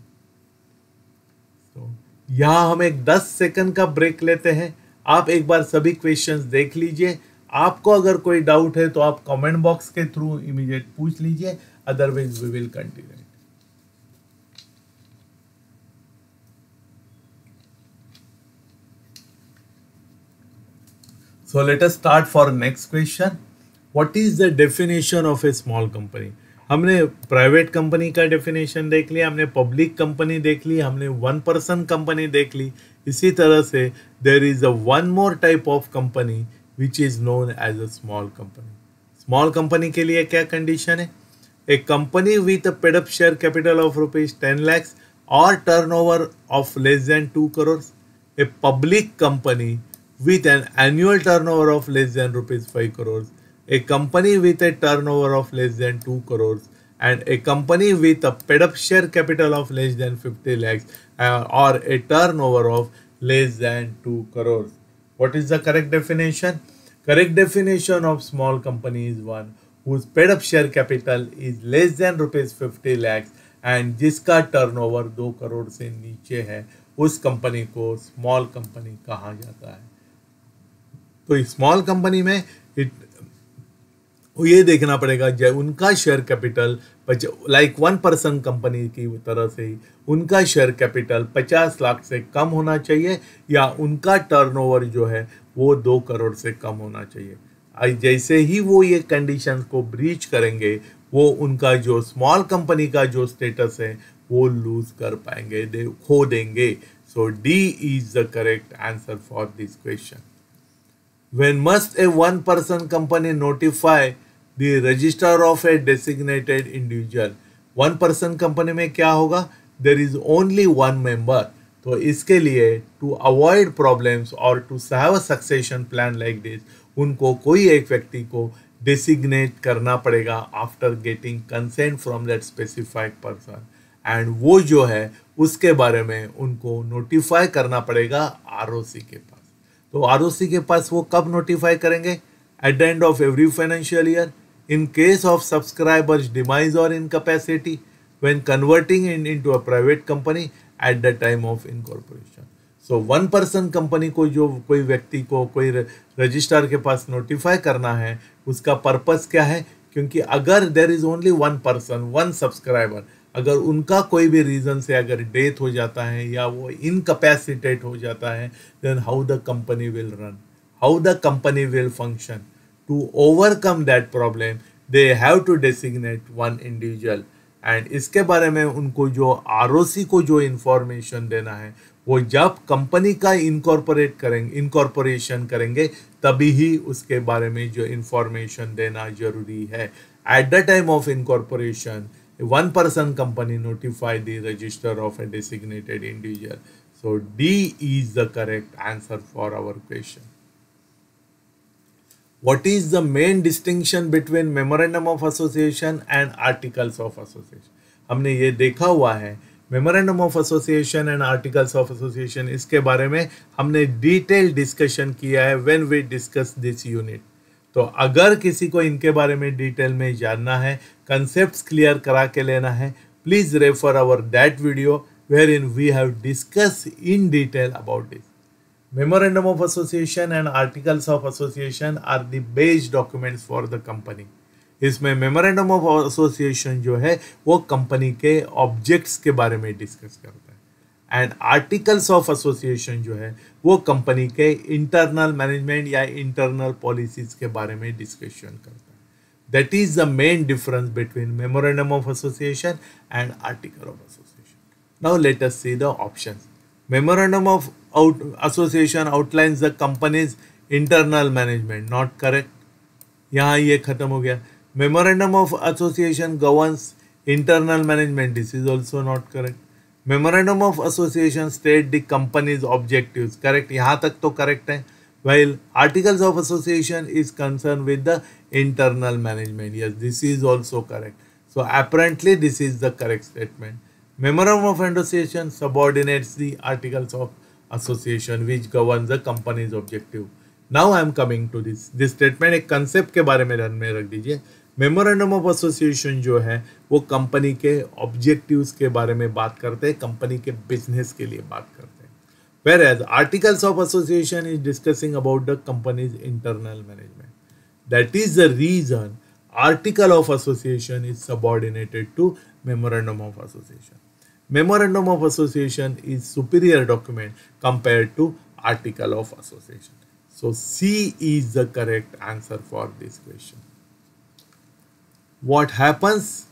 तो यहाँ हम एक 10 सेकंड का ब्रेक लेते हैं। आप एक बार सभी क्वेश्चंस देख लीजिए। आपको अगर कोई डाउट है तो आप कमेंट बॉक्स के थ्रू इमीडिएट पूछ लीजिए, otherwise we will continue. So let us start for next question. What is the definition of a small company? हमने प्राइवेट कंपनी का डेफिनेशन देख लिया, हमने पब्लिक कंपनी देख ली, हमने 1 पर्सन कंपनी देख ली। इसी तरह से there is a one more type of company which is known as a small company. Small company के लिए क्या कंडीशन है? A company with a paid up share capital of ₹10 lakhs और turnover of less than 2 crores। A public company with an annual turnover of less than ₹5 crores, a company with a turnover of less than 2 crores, and a company with a paid up share capital of less than 50 lakhs or a turnover of less than 2 crores. What is the correct definition? Correct definition of small company is one whose paid up share capital is less than ₹50 lakhs and जिसका टर्नओवर 2 करोड़ से नीचे है, उस कंपनी को स्मॉल कंपनी कहा जाता है। तो स्मॉल कंपनी में ये देखना पड़ेगा जब उनका share capital like 1 person company की तरह से ही उनका शेयर कैपिटल 50 लाख से कम होना चाहिए या उनका टर्नओवर जो है वो 2 करोड़ से कम होना चाहिए। जैसे ही वो ये कंडीशंस को ब्रीच करेंगे, वो उनका जो स्मॉल कंपनी का जो स्टेटस है वो लूज कर पाएंगे, खो देंगे। So D is the correct answer for this question. When must a one-person company notify the register of a designated individual? One person company में क्या होगा? There is only one member. तो इसके लिए to avoid problems or to have a succession plan like this, उनको कोई एक व्यक्ति को designate करना पड़ेगा after getting consent from that specified person. And वो जो है उसके बारे में उनको notify करना पड़ेगा ROC के पास। तो आरओसी के पास वो कब नोटिफाई करेंगे? At the end of every financial year, in case of subscribers demise और incapacity, when converting into a private company at the time of incorporation. So 1 person company को जो कोई व्यक्ति को कोई रजिस्ट्रार के पास नोटिफाई करना है, उसका पर्पस क्या है? क्योंकि अगर there is only 1 person 1 subscriber, अगर उनका कोई भी रीज़न से अगर डेथ हो जाता है या वो इनकैपेसिटेट हो जाता है, then how the company will run, how the company will function. To overcome that problem they have to designate 1 individual. And इसके बारे में उनको जो आरओसी को जो इन्फॉर्मेशन देना है, वो जब कंपनी का इनकॉर्पोरेशन करेंगे तभी ही उसके बारे में जो इन्फॉर्मेशन देना जरूरी है। At the time of incorporation, one person company notify the register of a designated individual. So D is the correct answer for our question. What is the main distinction between memorandum of association and articles of association? हमने ये देखा हुआ है memorandum of association and articles of association, इसके बारे में हमने डिटेल डिस्कशन किया है when we discuss this unit. तो अगर किसी को इनके बारे में डिटेल में जानना है, कंसेप्ट्स क्लियर करा के लेना है, please refer our that video wherein we have discuss in detail about this. Memorandum of association and articles of association are the base documents for the company. इसमें मेमोरेंडम ऑफ एसोसिएशन जो है वो कंपनी के ऑब्जेक्ट्स के बारे में डिस्कस करता है, एंड आर्टिकल्स ऑफ एसोसिएशन जो है वो कंपनी के इंटरनल मैनेजमेंट या इंटरनल पॉलिसीज के बारे में डिस्कशन करता है। That is the main difference between memorandum of association and article of association. Now let us see the options. Memorandum of association outlines the company's internal management, not correct, यहाँ ये खत्म हो गया। Memorandum of association governs internal management, this is also not correct. Memorandum of association state the company's objectives, correct, यहाँ तक तो करेक्ट है। while articles of association is concerned with the internal management. Yes, this is also correct. So apparently this is the correct statement. Memorandum of association subordinates the articles of association which governs the company's objective. Now I am coming to this statement एक कंसेप्ट के बारे में ध्यान में रख दीजिए. मेमोरेंडम ऑफ एसोसिएशन जो है वो कंपनी के ऑब्जेक्टिव्स के बारे में बात करते हैं, कंपनी के बिजनेस के लिए बात करते हैं. Whereas articles of association is discussing about the company's internal management. That is the reason article of association is subordinated to memorandum of association. Memorandum of association is superior document compared to article of association. So C is the correct answer for this question. What happens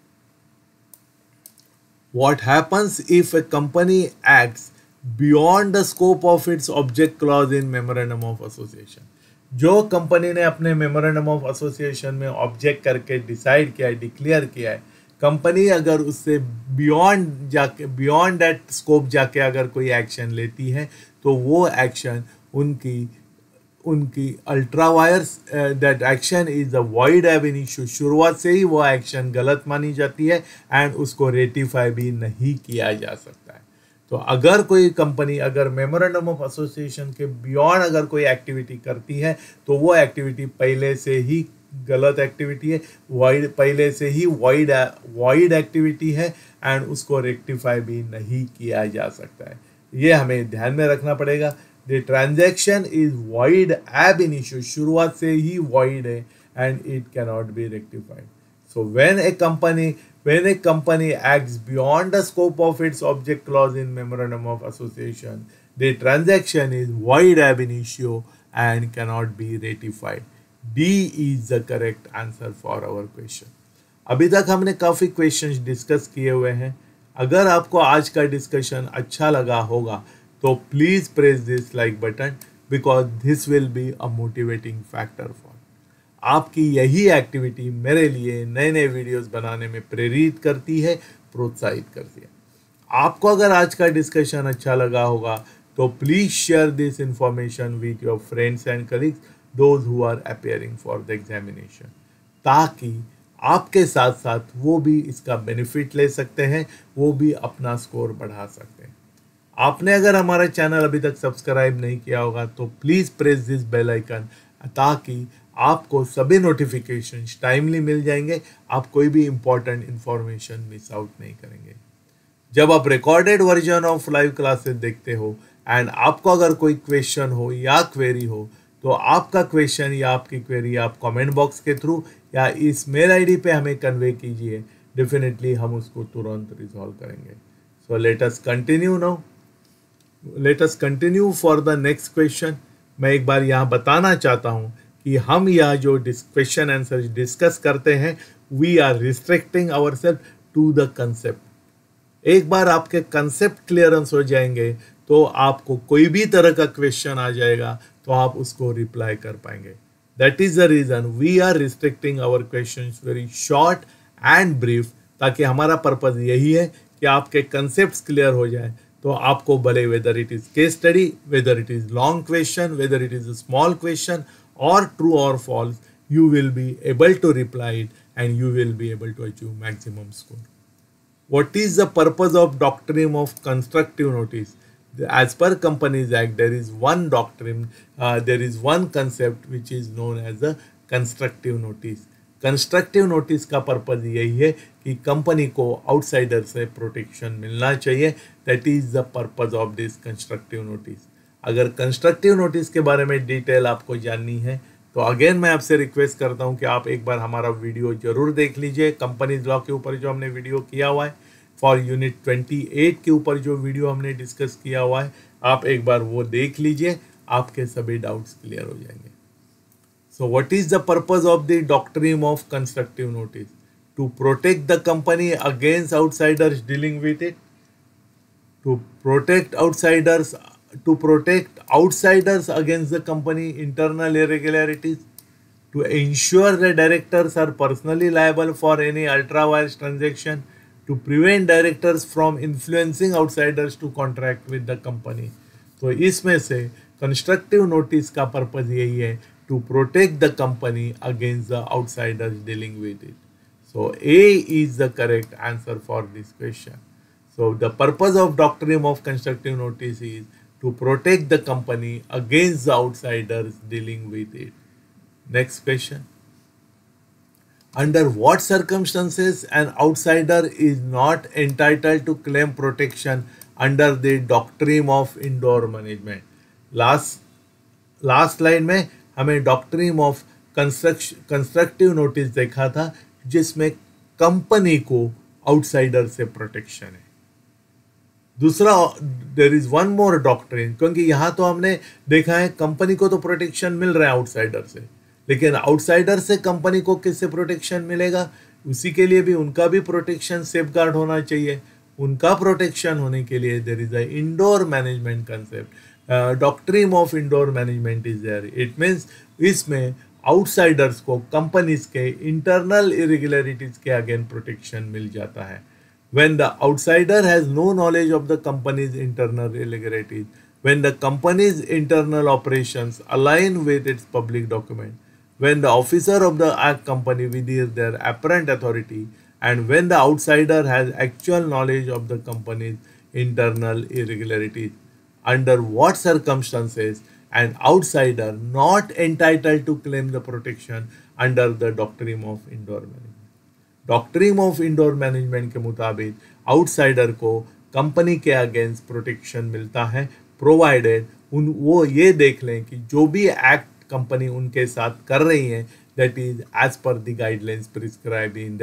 if a company acts beyond the scope of its object clause in memorandum of association? जो कंपनी ने अपने मेमोरेंडम ऑफ एसोसिएशन में ऑब्जेक्ट करके डिसाइड किया है, डिक्लेयर किया है, कंपनी अगर उससे बियॉन्ड दैट स्कोप जाके अगर कोई एक्शन लेती है तो वो एक्शन उनकी ultra vires, that action is a void ab initio. शुरुआत से ही वो एक्शन गलत मानी जाती है एंड उसको रेटिफाई भी नहीं किया जा सकता है. तो अगर कोई कंपनी अगर मेमोरेंडम ऑफ एसोसिएशन के बियॉन्ड अगर कोई एक्टिविटी करती है तो वो एक्टिविटी पहले से ही गलत एक्टिविटी है, पहले से ही वॉइड एक्टिविटी है एंड उसको रेक्टिफाई भी नहीं किया जा सकता है. ये हमें ध्यान में रखना पड़ेगा. The transaction is void ab initio, शुरुआत से ही वॉइड है and it cannot be rectified. So when a company acts beyond the scope of its object clause in memorandum of association, the transaction is void ab initio and cannot be ratified. D is the correct answer for our question. अभी तक हमने काफ़ी क्वेश्चंस डिस्कस किए हुए हैं. अगर आपको आज का डिस्कशन अच्छा लगा होगा तो please press this like button because this will be a motivating factor for. आपकी यही एक्टिविटी मेरे लिए नए नए वीडियोस बनाने में प्रेरित करती है, प्रोत्साहित करती है. आपको अगर आज का डिस्कशन अच्छा लगा होगा तो please share this information with your friends and colleagues, those who are appearing for the examination, ताकि आपके साथ साथ वो भी इसका बेनिफिट ले सकते हैं, वो भी अपना स्कोर बढ़ा सकते हैं. आपने अगर हमारा चैनल अभी तक सब्सक्राइब नहीं किया होगा तो please press this bell icon ताकि आपको सभी नोटिफिकेशंस टाइमली मिल जाएंगे, आप कोई भी इम्पोर्टेंट इन्फॉर्मेशन मिस आउट नहीं करेंगे. जब आप recorded version of live classes देखते हो एंड आपको अगर कोई क्वेश्चन हो या क्वेरी हो तो आपका क्वेश्चन या आपकी क्वेरी आप कमेंट बॉक्स के थ्रू या इस मेल आईडी पे हमें कन्वे कीजिए. डेफिनेटली हम उसको तुरंत रिजॉल्व करेंगे. So let us continue now. Let us continue for the next question. मैं एक बार यहाँ बताना चाहता हूँ कि हम यह जो क्वेश्चन आंसर डिस्कस करते हैं we are restricting our self to the concept. एक बार आपके कंसेप्ट क्लियरेंस हो जाएंगे तो आपको कोई भी तरह का क्वेश्चन आ जाएगा तो आप उसको रिप्लाई कर पाएंगे. That is the reason we are restricting our questions very short and brief, ताकि हमारा पर्पज यही है कि आपके कंसेप्ट क्लियर हो जाए. तो आपको भले whether it is case study, whether it is long question, whether it is a small question or true or false, you will be able to reply it and you will be able to achieve maximum score. What is the purpose of doctrine of constructive notice? As per Companies Act, there is one doctrine, there is one concept which is known as the constructive notice. Constructive notice का पर्पज यही है कि कंपनी को आउटसाइडर से प्रोटेक्शन मिलना चाहिए. That is the purpose of this constructive notice. अगर कंस्ट्रक्टिव नोटिस के बारे में डिटेल आपको जाननी है तो अगेन मैं आपसे रिक्वेस्ट करता हूं कि आप एक बार हमारा वीडियो जरूर देख लीजिए. कंपनीज लॉ के ऊपर जो हमने वीडियो किया हुआ है, फॉर यूनिट 28 के ऊपर जो वीडियो हमने डिस्कस किया हुआ है, आप एक बार वो देख लीजिए, आपके सभी डाउट्स क्लियर हो जाएंगे. So what is the purpose of the doctrine of constructive notice? To protect the company against outsiders dealing with it, to protect outsiders against the company internal irregularities, to ensure the directors are personally liable for any ultra vires transaction, to prevent directors from influencing outsiders to contract with the company. तो इसमें से कंस्ट्रक्टिव नोटिस का पर्पज यही है to protect the company against the outsiders dealing with it. So A is the correct answer for this question. So the purpose of doctrine of constructive notice is to protect the company against the outsiders dealing with it. Next question. Under what circumstances an outsider is not entitled to claim protection under the doctrine of indoor management? Last line में हमें डॉक्ट्रिन ऑफ कंस्ट्रक्टिव नोटिस देखा था जिसमें कंपनी को आउटसाइडर से प्रोटेक्शन है. दूसरा, there is one more doctrine, क्योंकि यहां तो हमने देखा है कंपनी को तो प्रोटेक्शन मिल रहा है आउटसाइडर से, लेकिन आउटसाइडर से कंपनी को किससे प्रोटेक्शन मिलेगा? उसी के लिए भी उनका भी प्रोटेक्शन सेफगार्ड होना चाहिए. उनका प्रोटेक्शन होने के लिए there is a indoor management concept. Doctrine of indoor management is there. It means इसमें आउटसाइडर्स को कंपनीज के इंटरनल इरेगुलरिटीज के अगेंस्ट प्रोटेक्शन मिल जाता है. When the outsider has no knowledge of the company's internal irregularities, when the company's internal operations align with its public document, when the officer of the act company within their apparent authority, and when the outsider has actual knowledge of the company's internal irregularities. Under what circumstances an outsider not entitled to claim the protection under the doctrine of indoor management? Doctrine of indoor management के मुताबिक आउटसाइडर को कंपनी के अगेंस्ट प्रोटेक्शन मिलता है प्रोवाइडेड वो ये देख लें कि जो भी एक्ट कंपनी उनके साथ कर रही है that is as per the guidelines prescribe in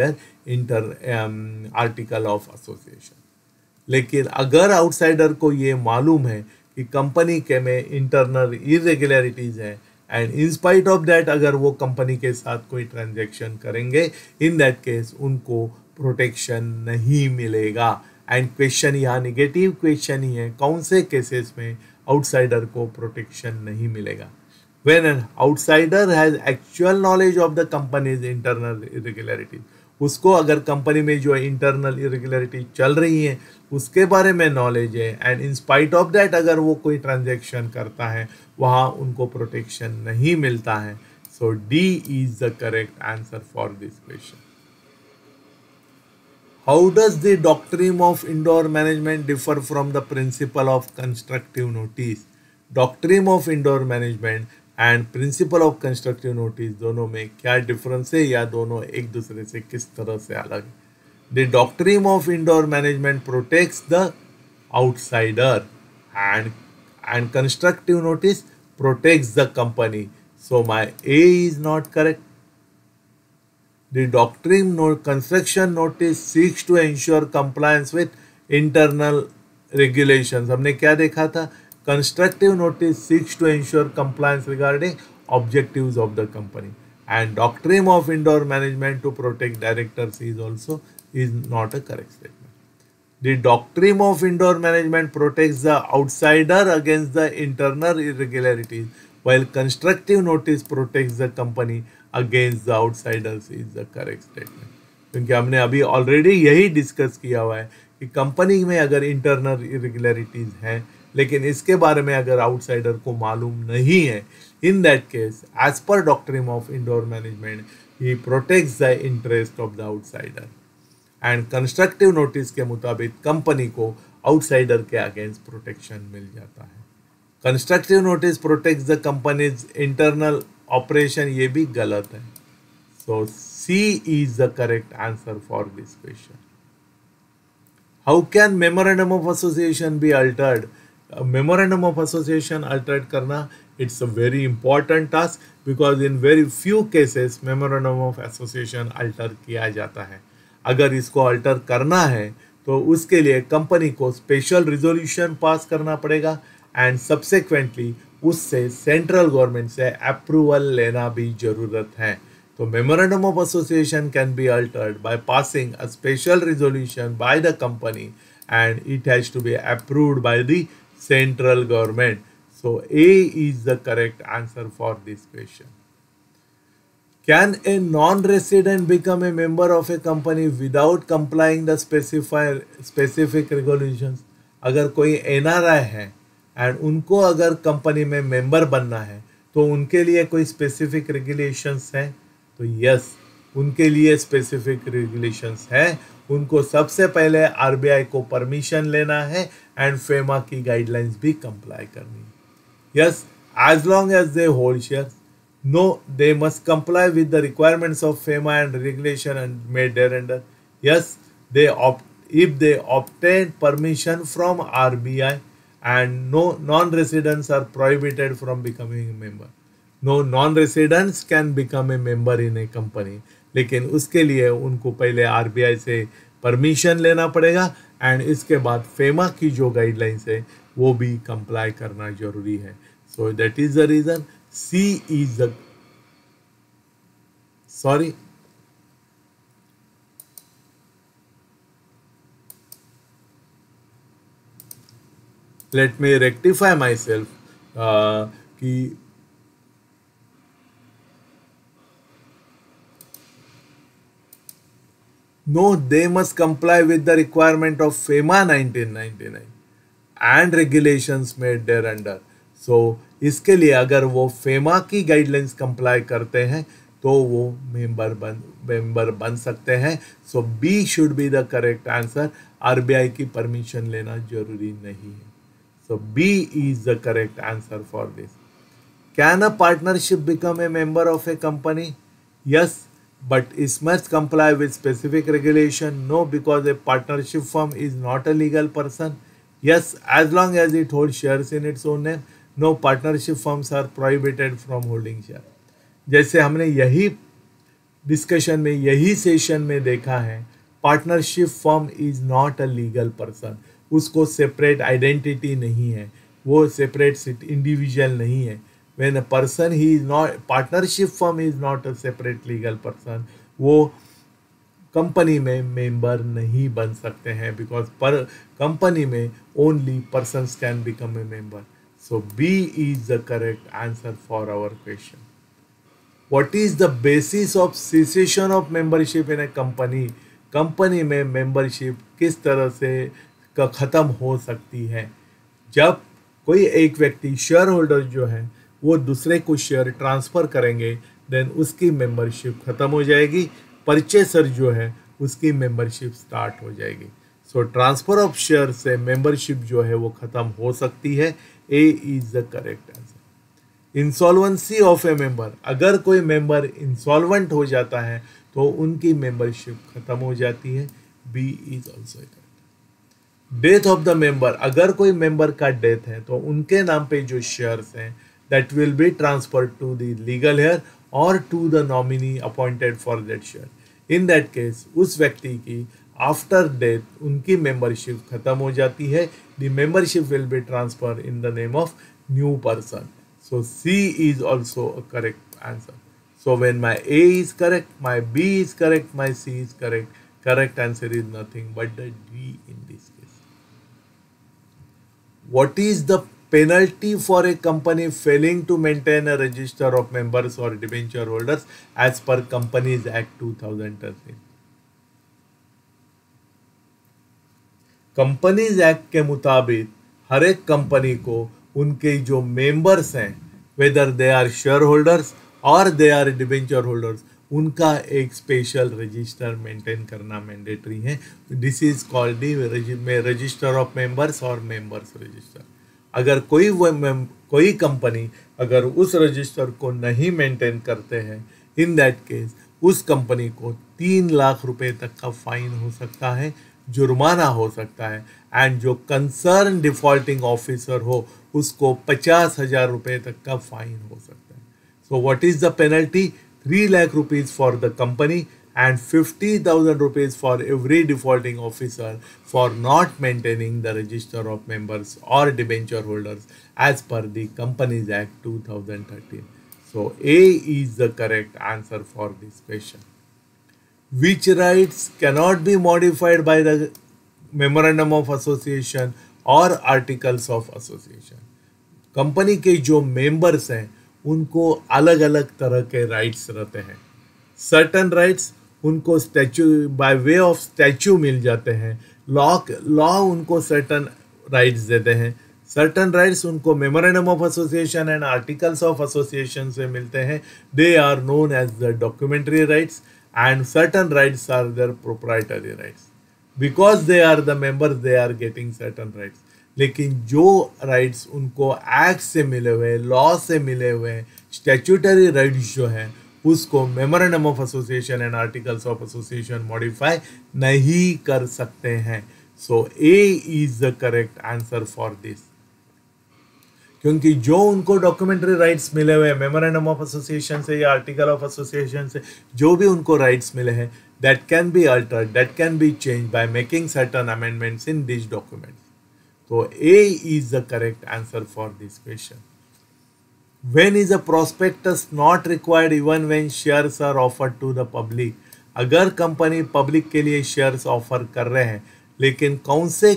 their article of association. लेकिन अगर आउटसाइडर को ये मालूम है कि कंपनी के में इंटरनल इरेगुलरिटीज है and in spite of that अगर वो कंपनी के साथ कोई ट्रांजैक्शन करेंगे, इन दैट केस उनको प्रोटेक्शन नहीं मिलेगा. एंड क्वेश्चन यहाँ निगेटिव क्वेश्चन ही है, कौन से केसेस में आउटसाइडर को प्रोटेक्शन नहीं मिलेगा? When an outsider has actual knowledge of the company's internal irregularities, उसको अगर कंपनी में जो इंटरनल इरेगुलरिटी चल रही है उसके बारे में नॉलेज है and in spite of that अगर वो कोई ट्रांजैक्शन करता है वहाँ उनको प्रोटेक्शन नहीं मिलता है. So D is the correct answer for this question. How does the doctrine of indoor management differ from the principle of constructive notice? Doctrine of indoor management and principle of constructive notice दोनों में क्या डिफरेंस है या दोनों एक दूसरे से किस तरह से अलग है? The doctrine of indoor management protects the outsider and constructive notice protects the company. So my A is not correct. The doctrine construction notice seeks to ensure compliance with internal regulations. हमने क्या देखा था? Constructive notice seeks to ensure compliance regarding objectives of the company. And doctrine of indoor management to protect directors is not a correct statement. The doctrine of indoor management protects the outsider against the internal irregularities, while constructive notice protects the company against the outsiders is the correct statement. क्योंकि हमने अभी ऑलरेडी यही डिस्कस किया हुआ है कि कंपनी में अगर इंटरनल इरेगुलरिटीज हैं लेकिन इसके बारे में अगर आउटसाइडर को मालूम नहीं है, in that case as per doctrine of indoor management ही protects the interest of the outsider. And constructive notice के मुताबिक कंपनी को आउटसाइडर के अगेंस्ट प्रोटेक्शन मिल जाता है. Constructive notice protects the company's internal operation, ये भी गलत है. So C is the correct answer for this question. How can memorandum of association be altered? Memorandum of association altered करना it's a very important task because in very few cases memorandum of association alter किया जाता है. अगर इसको अल्टर करना है तो उसके लिए कंपनी को स्पेशल रिजोल्यूशन पास करना पड़ेगा एंड सब्सिक्वेंटली उससे सेंट्रल गवर्नमेंट से अप्रूवल लेना भी जरूरत है. तो memorandum of association can be altered by passing a special resolution by the company and it has to be approved by the central government. So A is the correct answer for this question. Can a non-resident become a member of a company without complying the specific regulations? अगर कोई NRI है एंड उनको अगर कंपनी में मेंबर बनना है तो उनके लिए कोई स्पेसिफिक रेगुलेशंस हैं? तो यस, उनके लिए स्पेसिफिक रेगुलेशंस हैं। उनको सबसे पहले आरबीआई को परमिशन लेना है एंड फेमा की गाइडलाइंस भी कंप्लाई करनी है। Yes, as long as they hold shares, no, they must comply with the requirements of FEMA and regulation and made thereunder. Yes, if they obtain permission from RBI, and no non-residents are prohibited from becoming a member. No non-residents can become a member in a company. लेकिन उसके लिए उनको पहले आरबीआई से परमिशन लेना पड़ेगा एंड इसके बाद फेमा की जो गाइडलाइंस है वो भी कंप्लाई करना जरूरी है। So that is the reason C is the let me rectify myself कि no, they must comply with the requirement of FEMA 1999 and regulations made thereunder. So इसके लिए अगर वो फेमा की गाइडलाइंस कंप्लाई करते हैं तो वो मेंबर बन सकते हैं। So B should be the correct answer. RBI की परमिशन लेना जरूरी नहीं है। So B is the correct answer for this. Can a partnership become a member of a company? Yes, but it must comply with specific regulation. No, because a partnership firm is not a legal person. Yes, as long as it holds shares in its own name. No, partnership firms are prohibited from holding share. जैसे हमने यही डिस्कशन में, यही सेशन में देखा है, partnership firm is not a legal person. उसको सेपरेट आइडेंटिटी नहीं है, वो सेपरेट इंडिविजुअल नहीं है। When a person he is not, partnership firm is not a separate legal person, वो कंपनी में मेंबर नहीं बन सकते हैं बिकॉज पर कंपनी में only persons can become a member. So B is the correct answer for our question. What is the basis of cessation of membership in a company? Company में मेंबरशिप किस तरह से ख़त्म हो सकती है? जब कोई एक व्यक्ति शेयर होल्डर जो है वो दूसरे को शेयर ट्रांसफ़र करेंगे, देन उसकी मेंबरशिप ख़त्म हो जाएगी। परचेसर जो है उसकी मेंबरशिप स्टार्ट हो जाएगी। सो ट्रांसफ़र ऑफ शेयर से मेंबरशिप जो है वो ख़त्म हो सकती है। A is the correct answer. Insolvency of a member, अगर कोई मेंबर इंसॉल्वेंट हो जाता है तो उनकी मेंबरशिप ख़त्म हो जाती है। B is also correct. Death of the member, अगर कोई मेंबर का डेथ है तो उनके नाम पे जो शेयर्स हैं that will be transferred to the legal heir or to the nominee appointed for that share. In that case, उस व्यक्ति की after death उनकी membership खत्म हो जाती है। The membership will be transferred in the name of new person. So C is also a correct answer. So when my A is correct, my B is correct, my C is correct. Correct answer is nothing but the D in this case. What is the penalty for a company failing to maintain a register of members or debenture holders as per Companies Act 2013? Companies act के मुताबिक हर एक कंपनी को उनके जो मेंबर्स हैं, whether they are shareholders और दे आर डिबेंचर होल्डर्स, उनका एक स्पेशल रजिस्टर मेंटेन करना मैंडेटरी है। This is called the register of members और मेंबर्स रजिस्टर। अगर कोई कंपनी अगर उस रजिस्टर को नहीं मेंटेन करते हैं, इन दैट केस उस कंपनी को 3 लाख रुपए तक का फाइन हो सकता है, जुर्माना हो सकता है, एंड जो कंसर्न डिफॉल्टिंग ऑफिसर हो उसको 50,000 रुपए तक का फाइन हो सकता है। So what is the penalty? 3 lakh rupees for the company and 50,000 rupees for every defaulting officer for not maintaining the register of members or debenture holders as per the Companies Act 2013. So A is the correct answer for this question. Which rights cannot be modified by the Memorandum of Association or Articles of Association? Company के जो मेंबर्स हैं उनको अलग अलग तरह के राइट्स रहते हैं। सर्टन राइट्स उनको statute by way of statute मिल जाते हैं। लॉ उनको सर्टन राइट्स देते हैं। सर्टन राइट्स उनको memorandum of association and articles of association से मिलते हैं. They are known as the documentary rights and certain rights are their proprietary rights. Because they are the members they are getting certain rights. लेकिन जो राइट्स उनको एक्ट से मिले हुए, लॉ से मिले हुए, स्टैट्यूटरी राइट्स जो हैं उसको memorandum of association and articles of association modify नहीं कर सकते हैं. So A is the correct answer for this. क्योंकि जो उनको डॉक्यूमेंट्री राइट्स मिले हुए मेमोरेंडम ऑफ एसोसिएशन से या आर्टिकल ऑफ एसोसिएशन से जो भी उनको राइट्स मिले हैं, that can be altered, that can be change by making certain amendments in this documents. तो A is the correct answer for this question. When is a prospectus not required even when shares are offered to the public? अगर कंपनी पब्लिक के लिए शेयर्स ऑफर कर रहे हैं, लेकिन कौन से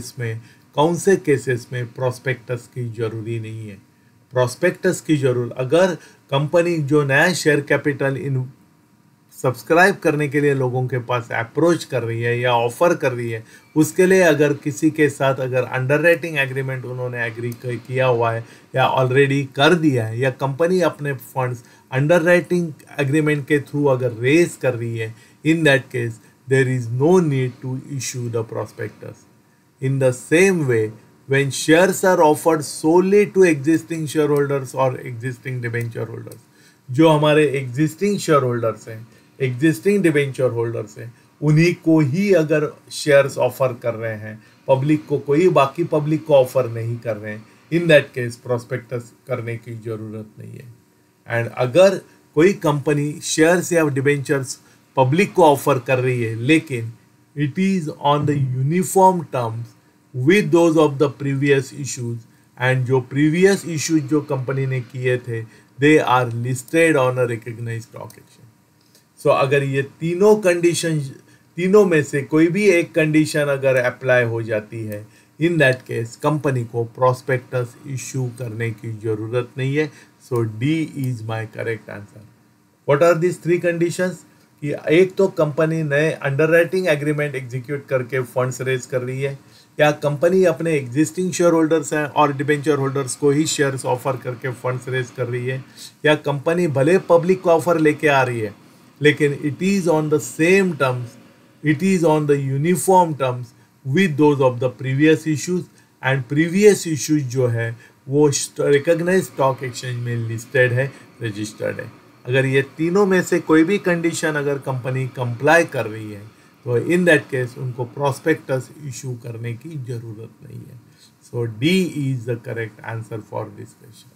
केसेस में प्रोस्पेक्टस की जरूरी नहीं है. प्रोस्पेक्टस की जरूरत अगर कंपनी जो नया शेयर कैपिटल इन सब्सक्राइब करने के लिए लोगों के पास अप्रोच कर रही है या ऑफर कर रही है, उसके लिए अगर किसी के साथ अगर अंडर राइटिंग एग्रीमेंट उन्होंने एग्री किया हुआ है या ऑलरेडी कर दिया है, या कंपनी अपने फंड्स अंडर राइटिंग एग्रीमेंट के थ्रू अगर रेज कर रही है, in that case there is no need to issue the prospectus. In the same way when shares are offered solely to existing shareholders or existing debenture holders, जो हमारे existing shareholders हैं, existing debenture holders हैं, उन्हीं को ही अगर शेयर्स ऑफर कर रहे हैं, पब्लिक को कोई बाकी पब्लिक को ऑफर नहीं कर रहे हैं, इन दैट केस प्रोस्पेक्टस करने की ज़रूरत नहीं है. एंड अगर कोई कंपनी शेयर्स या डिबेंचर्स पब्लिक को ऑफर कर रही है, लेकिन it is on the uniform terms with those of the previous issues, and जो previous issues जो कंपनी ने किए थे, they are listed on a recognized stock exchange. So अगर ये तीनों कंडीशन, तीनों में से कोई भी एक कंडीशन अगर अप्लाई हो जाती है, इन दैट केस कंपनी को प्रोस्पेक्टस इशू करने की जरूरत नहीं है. So D is my correct answer. What are this three conditions? कि एक तो कंपनी नए अंडर राइटिंग एग्रीमेंट एग्जीक्यूट करके फंड्स रेज कर रही है, या कंपनी अपने एग्जिस्टिंग शेयर होल्डर्स हैं और डिबेंचर होल्डर्स को ही शेयर्स ऑफर करके फंड्स रेज कर रही है, या कंपनी भले पब्लिक को ऑफर लेके आ रही है, लेकिन it is on the same terms, it is on the uniform terms with those of the previous issues, and previous issues जो है वो रिकॉग्नाइज्ड स्टॉक एक्सचेंज में लिस्टेड है, रजिस्टर्ड है. अगर ये तीनों में से कोई भी कंडीशन अगर कंपनी कंप्लाई कर रही है, तो इन दैट केस उनको प्रोस्पेक्टस इशू करने की जरूरत नहीं है. So D is the correct answer for this question.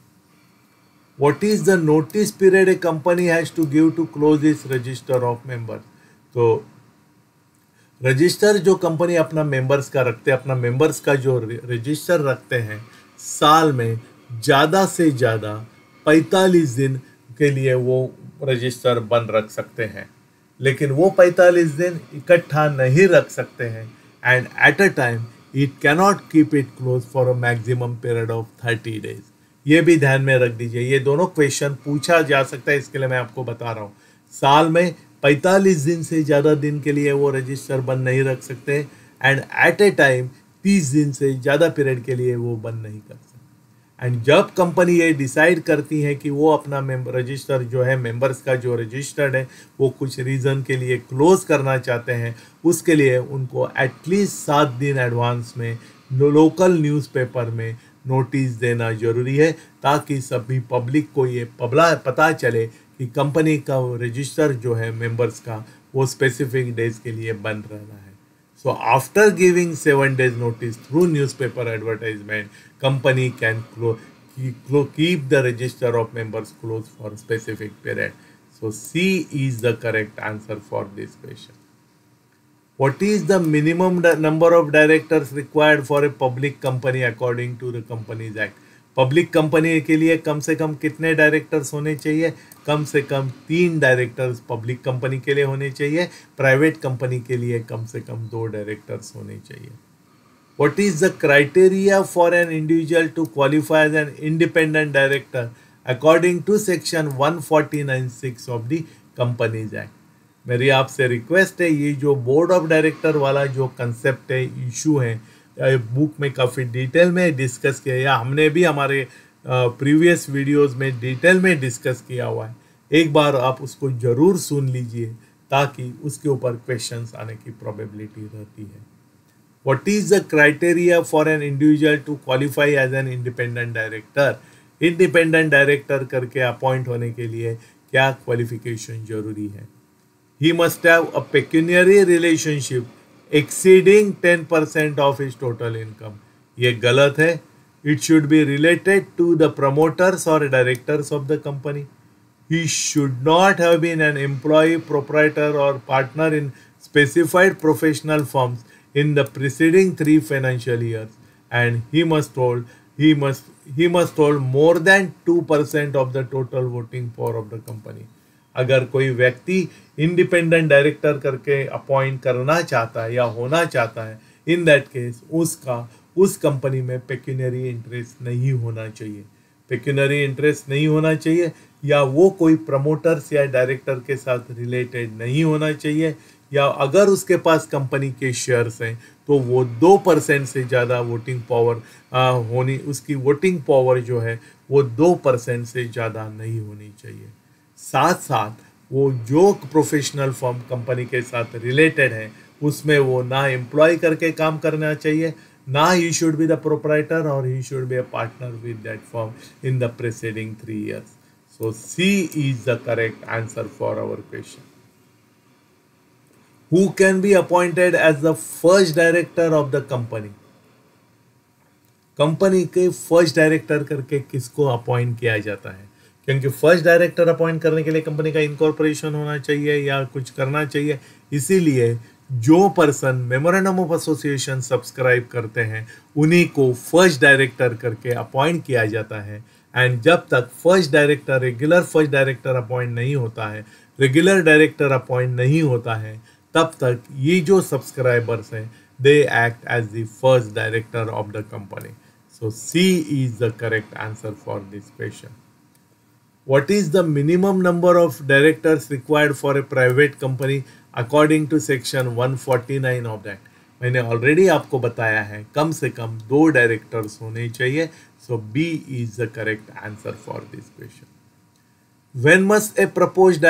What is the notice period a company has to give to close its register of members? तो रजिस्टर जो कंपनी अपना मेंबर्स का रखते हैं, अपना मेंबर्स का जो रजिस्टर रखते हैं, साल में ज़्यादा से ज़्यादा 45 दिन के लिए वो रजिस्टर बंद रख सकते हैं, लेकिन वो 45 दिन इकट्ठा नहीं रख सकते हैं. And at a time it cannot keep it close for a maximum period of 30 days. ये भी ध्यान में रख दीजिए, ये दोनों क्वेश्चन पूछा जा सकता है, इसके लिए मैं आपको बता रहा हूँ. साल में 45 दिन से ज़्यादा दिन के लिए वो रजिस्टर बंद नहीं रख सकते, एंड एट ए टाइम 30 दिन से ज़्यादा पीरियड के लिए वो बंद नहीं कर सकते. एंड जब कंपनी ये डिसाइड करती है कि वो अपना रजिस्टर जो है, मेंबर्स का जो रजिस्टर्ड है, वो कुछ रीज़न के लिए क्लोज करना चाहते हैं, उसके लिए उनको एटलीस्ट 7 दिन एडवांस में लोकल न्यूज़पेपर में नोटिस देना ज़रूरी है, ताकि सभी पब्लिक को ये पता चले कि कंपनी का रजिस्टर जो है मेंबर्स का, वो स्पेसिफिक डेज के लिए बंद रहना है. So after giving 7 days notice through newspaper advertisement, company can keep the register of members closed for a specific period. So C is the correct answer for this question. What is the minimum number of directors required for a public company according to the Companies Act? Public company के लिए कम से कम कितने डायरेक्टर्स होने चाहिए? कम से कम 3 डायरेक्टर्स पब्लिक कंपनी के लिए होने चाहिए. प्राइवेट कंपनी के लिए कम से कम 2 डायरेक्टर्स होने चाहिए. What is the criteria for an individual to qualify as an independent director according to section 149(6) of the companies act? मेरी आपसे रिक्वेस्ट है, ये जो बोर्ड ऑफ डायरेक्टर वाला जो कंसेप्ट है, इशू है, बुक में काफ़ी डिटेल में डिस्कस किया, या हमने भी हमारे प्रीवियस वीडियोस में डिटेल में डिस्कस किया हुआ है। एक बार आप उसको ज़रूर सुन लीजिए ताकि उसके ऊपर क्वेश्चंस आने की प्रोबेबिलिटी रहती है। What is the criteria for an individual to qualify as an independent director? Independent director करके अपॉइंट होने के लिए क्या क्वालिफिकेशन जरूरी है? He must have a pecuniary relationship exceeding 10% of his total income. ये गलत है. It should be related to the promoters or directors of the company. He should not have been an employee, proprietor or partner in specified professional firms in the preceding 3 financial years, and he must hold more than 2% of the total voting power of the company. अगर कोई व्यक्ति इंडिपेंडेंट डायरेक्टर करके अपॉइंट करना चाहता है या होना चाहता है, इन दैट केस उसका उस कंपनी में पेक्यूनरी इंटरेस्ट नहीं होना चाहिए. पेक्यूनरी इंटरेस्ट नहीं होना चाहिए, या वो कोई प्रमोटर्स या डायरेक्टर के साथ रिलेटेड नहीं होना चाहिए, या अगर उसके पास कंपनी के शेयर्स हैं तो वो 2% से ज़्यादा वोटिंग पावर होनी, उसकी वोटिंग पावर जो है वो 2% से ज़्यादा नहीं होनी चाहिए. साथ साथ वो जो प्रोफेशनल फर्म कंपनी के साथ रिलेटेड है उसमें वो ना एम्प्लॉय करके काम करना चाहिए, ना he should be the proprietor और he should be a partner with that firm in the preceding 3 years. So C is the correct answer for our question. Who can be appointed as the first director of the company? Company के फर्स्ट डायरेक्टर करके किसको अपॉइंट किया जाता है? क्योंकि फर्स्ट डायरेक्टर अपॉइंट करने के लिए कंपनी का इनकॉर्पोरेशन होना चाहिए या कुछ करना चाहिए, इसीलिए जो person memorandum of association subscribe करते हैं उन्हीं को फर्स्ट डायरेक्टर करके अपॉइंट किया जाता है. एंड जब तक first director regular first director appoint नहीं होता है, रेगुलर डायरेक्टर अपॉइंट नहीं होता है, तब तक ये जो सब्सक्राइबर्स हैं they act as the first director of the company. So C is the correct answer for this question. What is the minimum number of directors required for a private company according to section 149 of that? मैंने ऑलरेडी आपको बताया है कम से कम 2 डायरेक्टर्स होने चाहिए. So B is the correct answer for this question. When must a proposed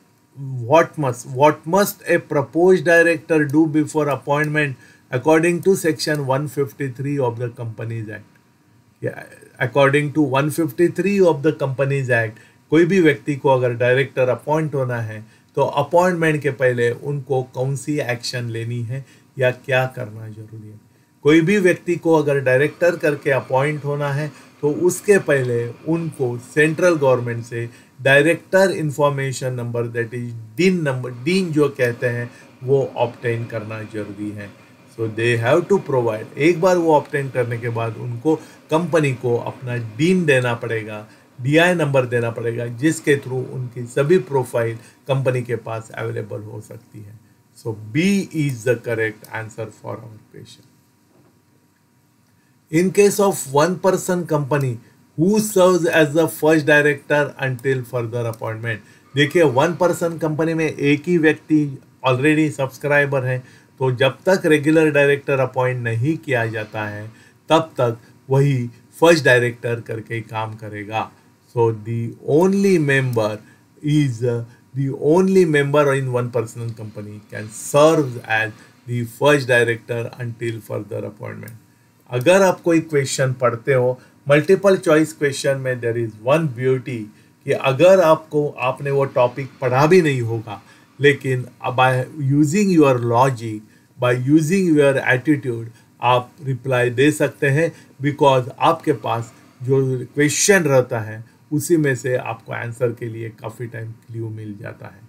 what must a proposed director do before appointment according to section 153 of the Companies Act? According to 153 of the companies act, कोई भी व्यक्ति को अगर डायरेक्टर अपॉइंट होना है तो अपॉइंटमेंट के पहले उनको कौन सी एक्शन लेनी है या क्या करना जरूरी है. कोई भी व्यक्ति को अगर डायरेक्टर करके अपॉइंट होना है तो उसके पहले उनको सेंट्रल गवर्नमेंट से director information number, that is DIN number, DIN जो कहते हैं, वो ऑब्टेन करना जरूरी है. So they have to provide. एक बार वो ऑब्टेन करने के बाद उनको कंपनी को अपना डीन देना पड़ेगा, DI नंबर देना पड़ेगा, जिसके थ्रू उनकी सभी प्रोफाइल कंपनी के पास अवेलेबल हो सकती है. So B is the correct answer for our question. In case of 1 person company who serves as the first director until further appointment. देखिए 1 person कंपनी में एक ही व्यक्ति ऑलरेडी सब्सक्राइबर है, तो जब तक रेगुलर डायरेक्टर अपॉइंट नहीं किया जाता है तब तक वही फर्स्ट डायरेक्टर करके काम करेगा. So the only member in 1 person company can serve as the first director until further appointment. अगर आप कोई क्वेश्चन पढ़ते हो मल्टीपल चॉइस क्वेश्चन में, देयर इज वन ब्यूटी कि अगर आपने वो टॉपिक पढ़ा भी नहीं होगा, लेकिन by using your logic, by using your attitude आप रिप्लाई दे सकते हैं, बिकॉज आपके पास जो क्वेश्चन रहता है उसी में से आपको आंसर के लिए काफ़ी टाइम क्लू मिल जाता है.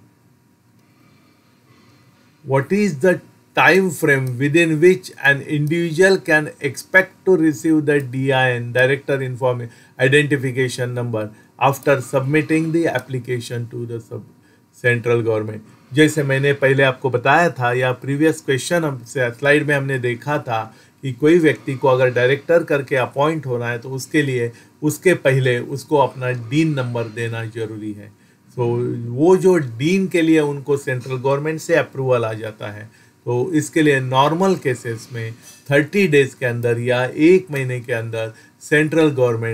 What is the time frame within which an individual can expect to receive the DIN, director information identification number, after submitting the application to the central government. जैसे मैंने पहले आपको बताया था या प्रीवियस क्वेश्चन से स्लाइड में हमने देखा था कि कोई व्यक्ति को अगर डायरेक्टर करके अपॉइंट होना है तो उसके लिए उसके पहले उसको अपना डीन नंबर देना जरूरी है. सो वो जो डीन के लिए उनको सेंट्रल गवर्नमेंट से अप्रूवल आ जाता है, तो तो इसके लिए नॉर्मल केसेस में 30 डेज के अंदर या 1 महीने के अंदर सेंट्रल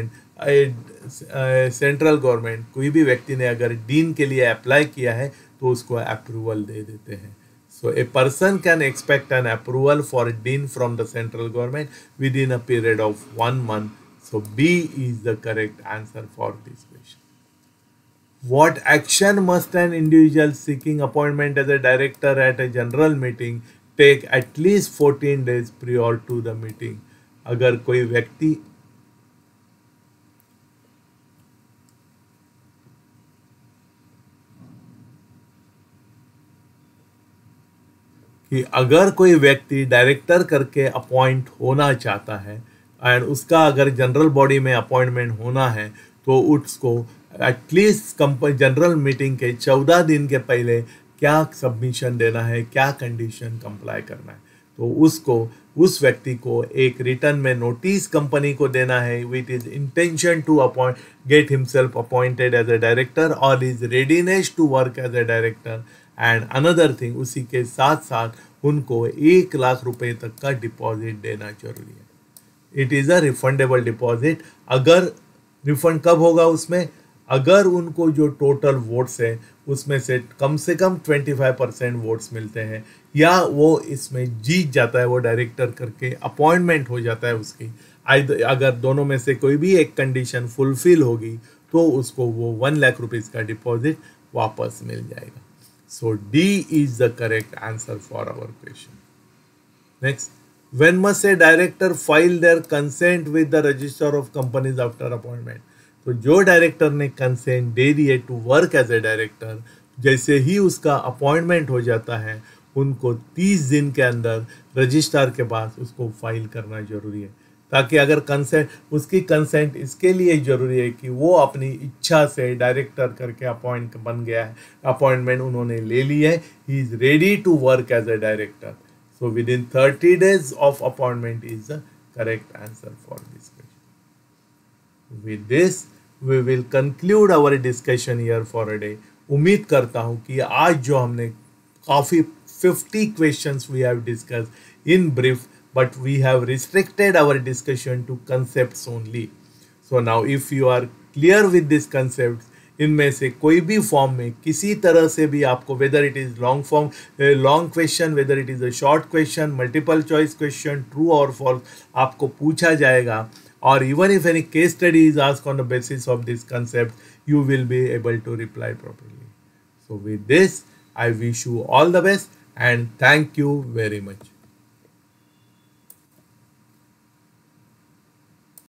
गवर्नमेंट कोई भी व्यक्ति ने अगर डीन के लिए अप्लाई किया है तो उसको अप्रूवल दे देते हैं. So a person can expect an approval for dean from the central government within a period of 1 month. So B is the correct answer for this question. What action must an individual seeking appointment as a director at a general meeting take at least 14 days prior to the meeting? अगर कोई व्यक्ति डायरेक्टर करके अपॉइंट होना चाहता है एंड उसका अगर जनरल बॉडी में अपॉइंटमेंट होना है तो उसको एटलीस्ट जनरल मीटिंग के 14 दिन के पहले क्या सबमिशन देना है, क्या कंडीशन कंप्लाई करना है. तो उस व्यक्ति को एक रिटर्न में नोटिस कंपनी को देना है with his intention to get himself appointed as a director और his readiness to work as a director. And another thing, उसी के साथ साथ उनको 1 लाख रुपए तक का डिपॉजिट देना जरूरी है. It is a refundable deposit. अगर रिफंड कब होगा उसमें, अगर उनको जो टोटल वोट्स है उसमें से कम 25% वोट्स मिलते हैं या वो इसमें जीत जाता है, वो डायरेक्टर करके अपॉइंटमेंट हो जाता है उसकी. अगर दोनों में से कोई भी एक कंडीशन फुलफिल होगी तो उसको वो 1 लाख रुपीज़ का डिपॉजिट वापस मिल जाएगा. So D is the correct answer for our question. Next, when must a director file their consent with the register of companies after appointment? तो जो डायरेक्टर ने कंसेंट दे दिए to work as a director, जैसे ही उसका अपॉइंटमेंट हो जाता है उनको 30 दिन के अंदर रजिस्ट्रार के पास उसको फाइल करना जरूरी है. ताकि अगर उसकी कंसेंट इसके लिए ज़रूरी है कि वो अपनी इच्छा से डायरेक्टर करके बन गया है, अपॉइंटमेंट उन्होंने ले ली है, he is ready to work as a director. So within 30 days of appointment is the correct answer for this question. With this we will conclude our discussion here for a day. उम्मीद करता हूँ कि आज जो हमने काफ़ी 50 questions we have discussed in brief, but we have restricted our discussion to concepts only. So now if you are clear with these concepts, इनमें से कोई भी फॉर्म में किसी तरह से भी आपको, whether it is long question, whether it is a short question, multiple choice question, true और फॉल्स आपको पूछा जाएगा, और even if any case study is asked on the basis of this concept you will be able to reply properly. So with this I wish you all the best and thank you very much.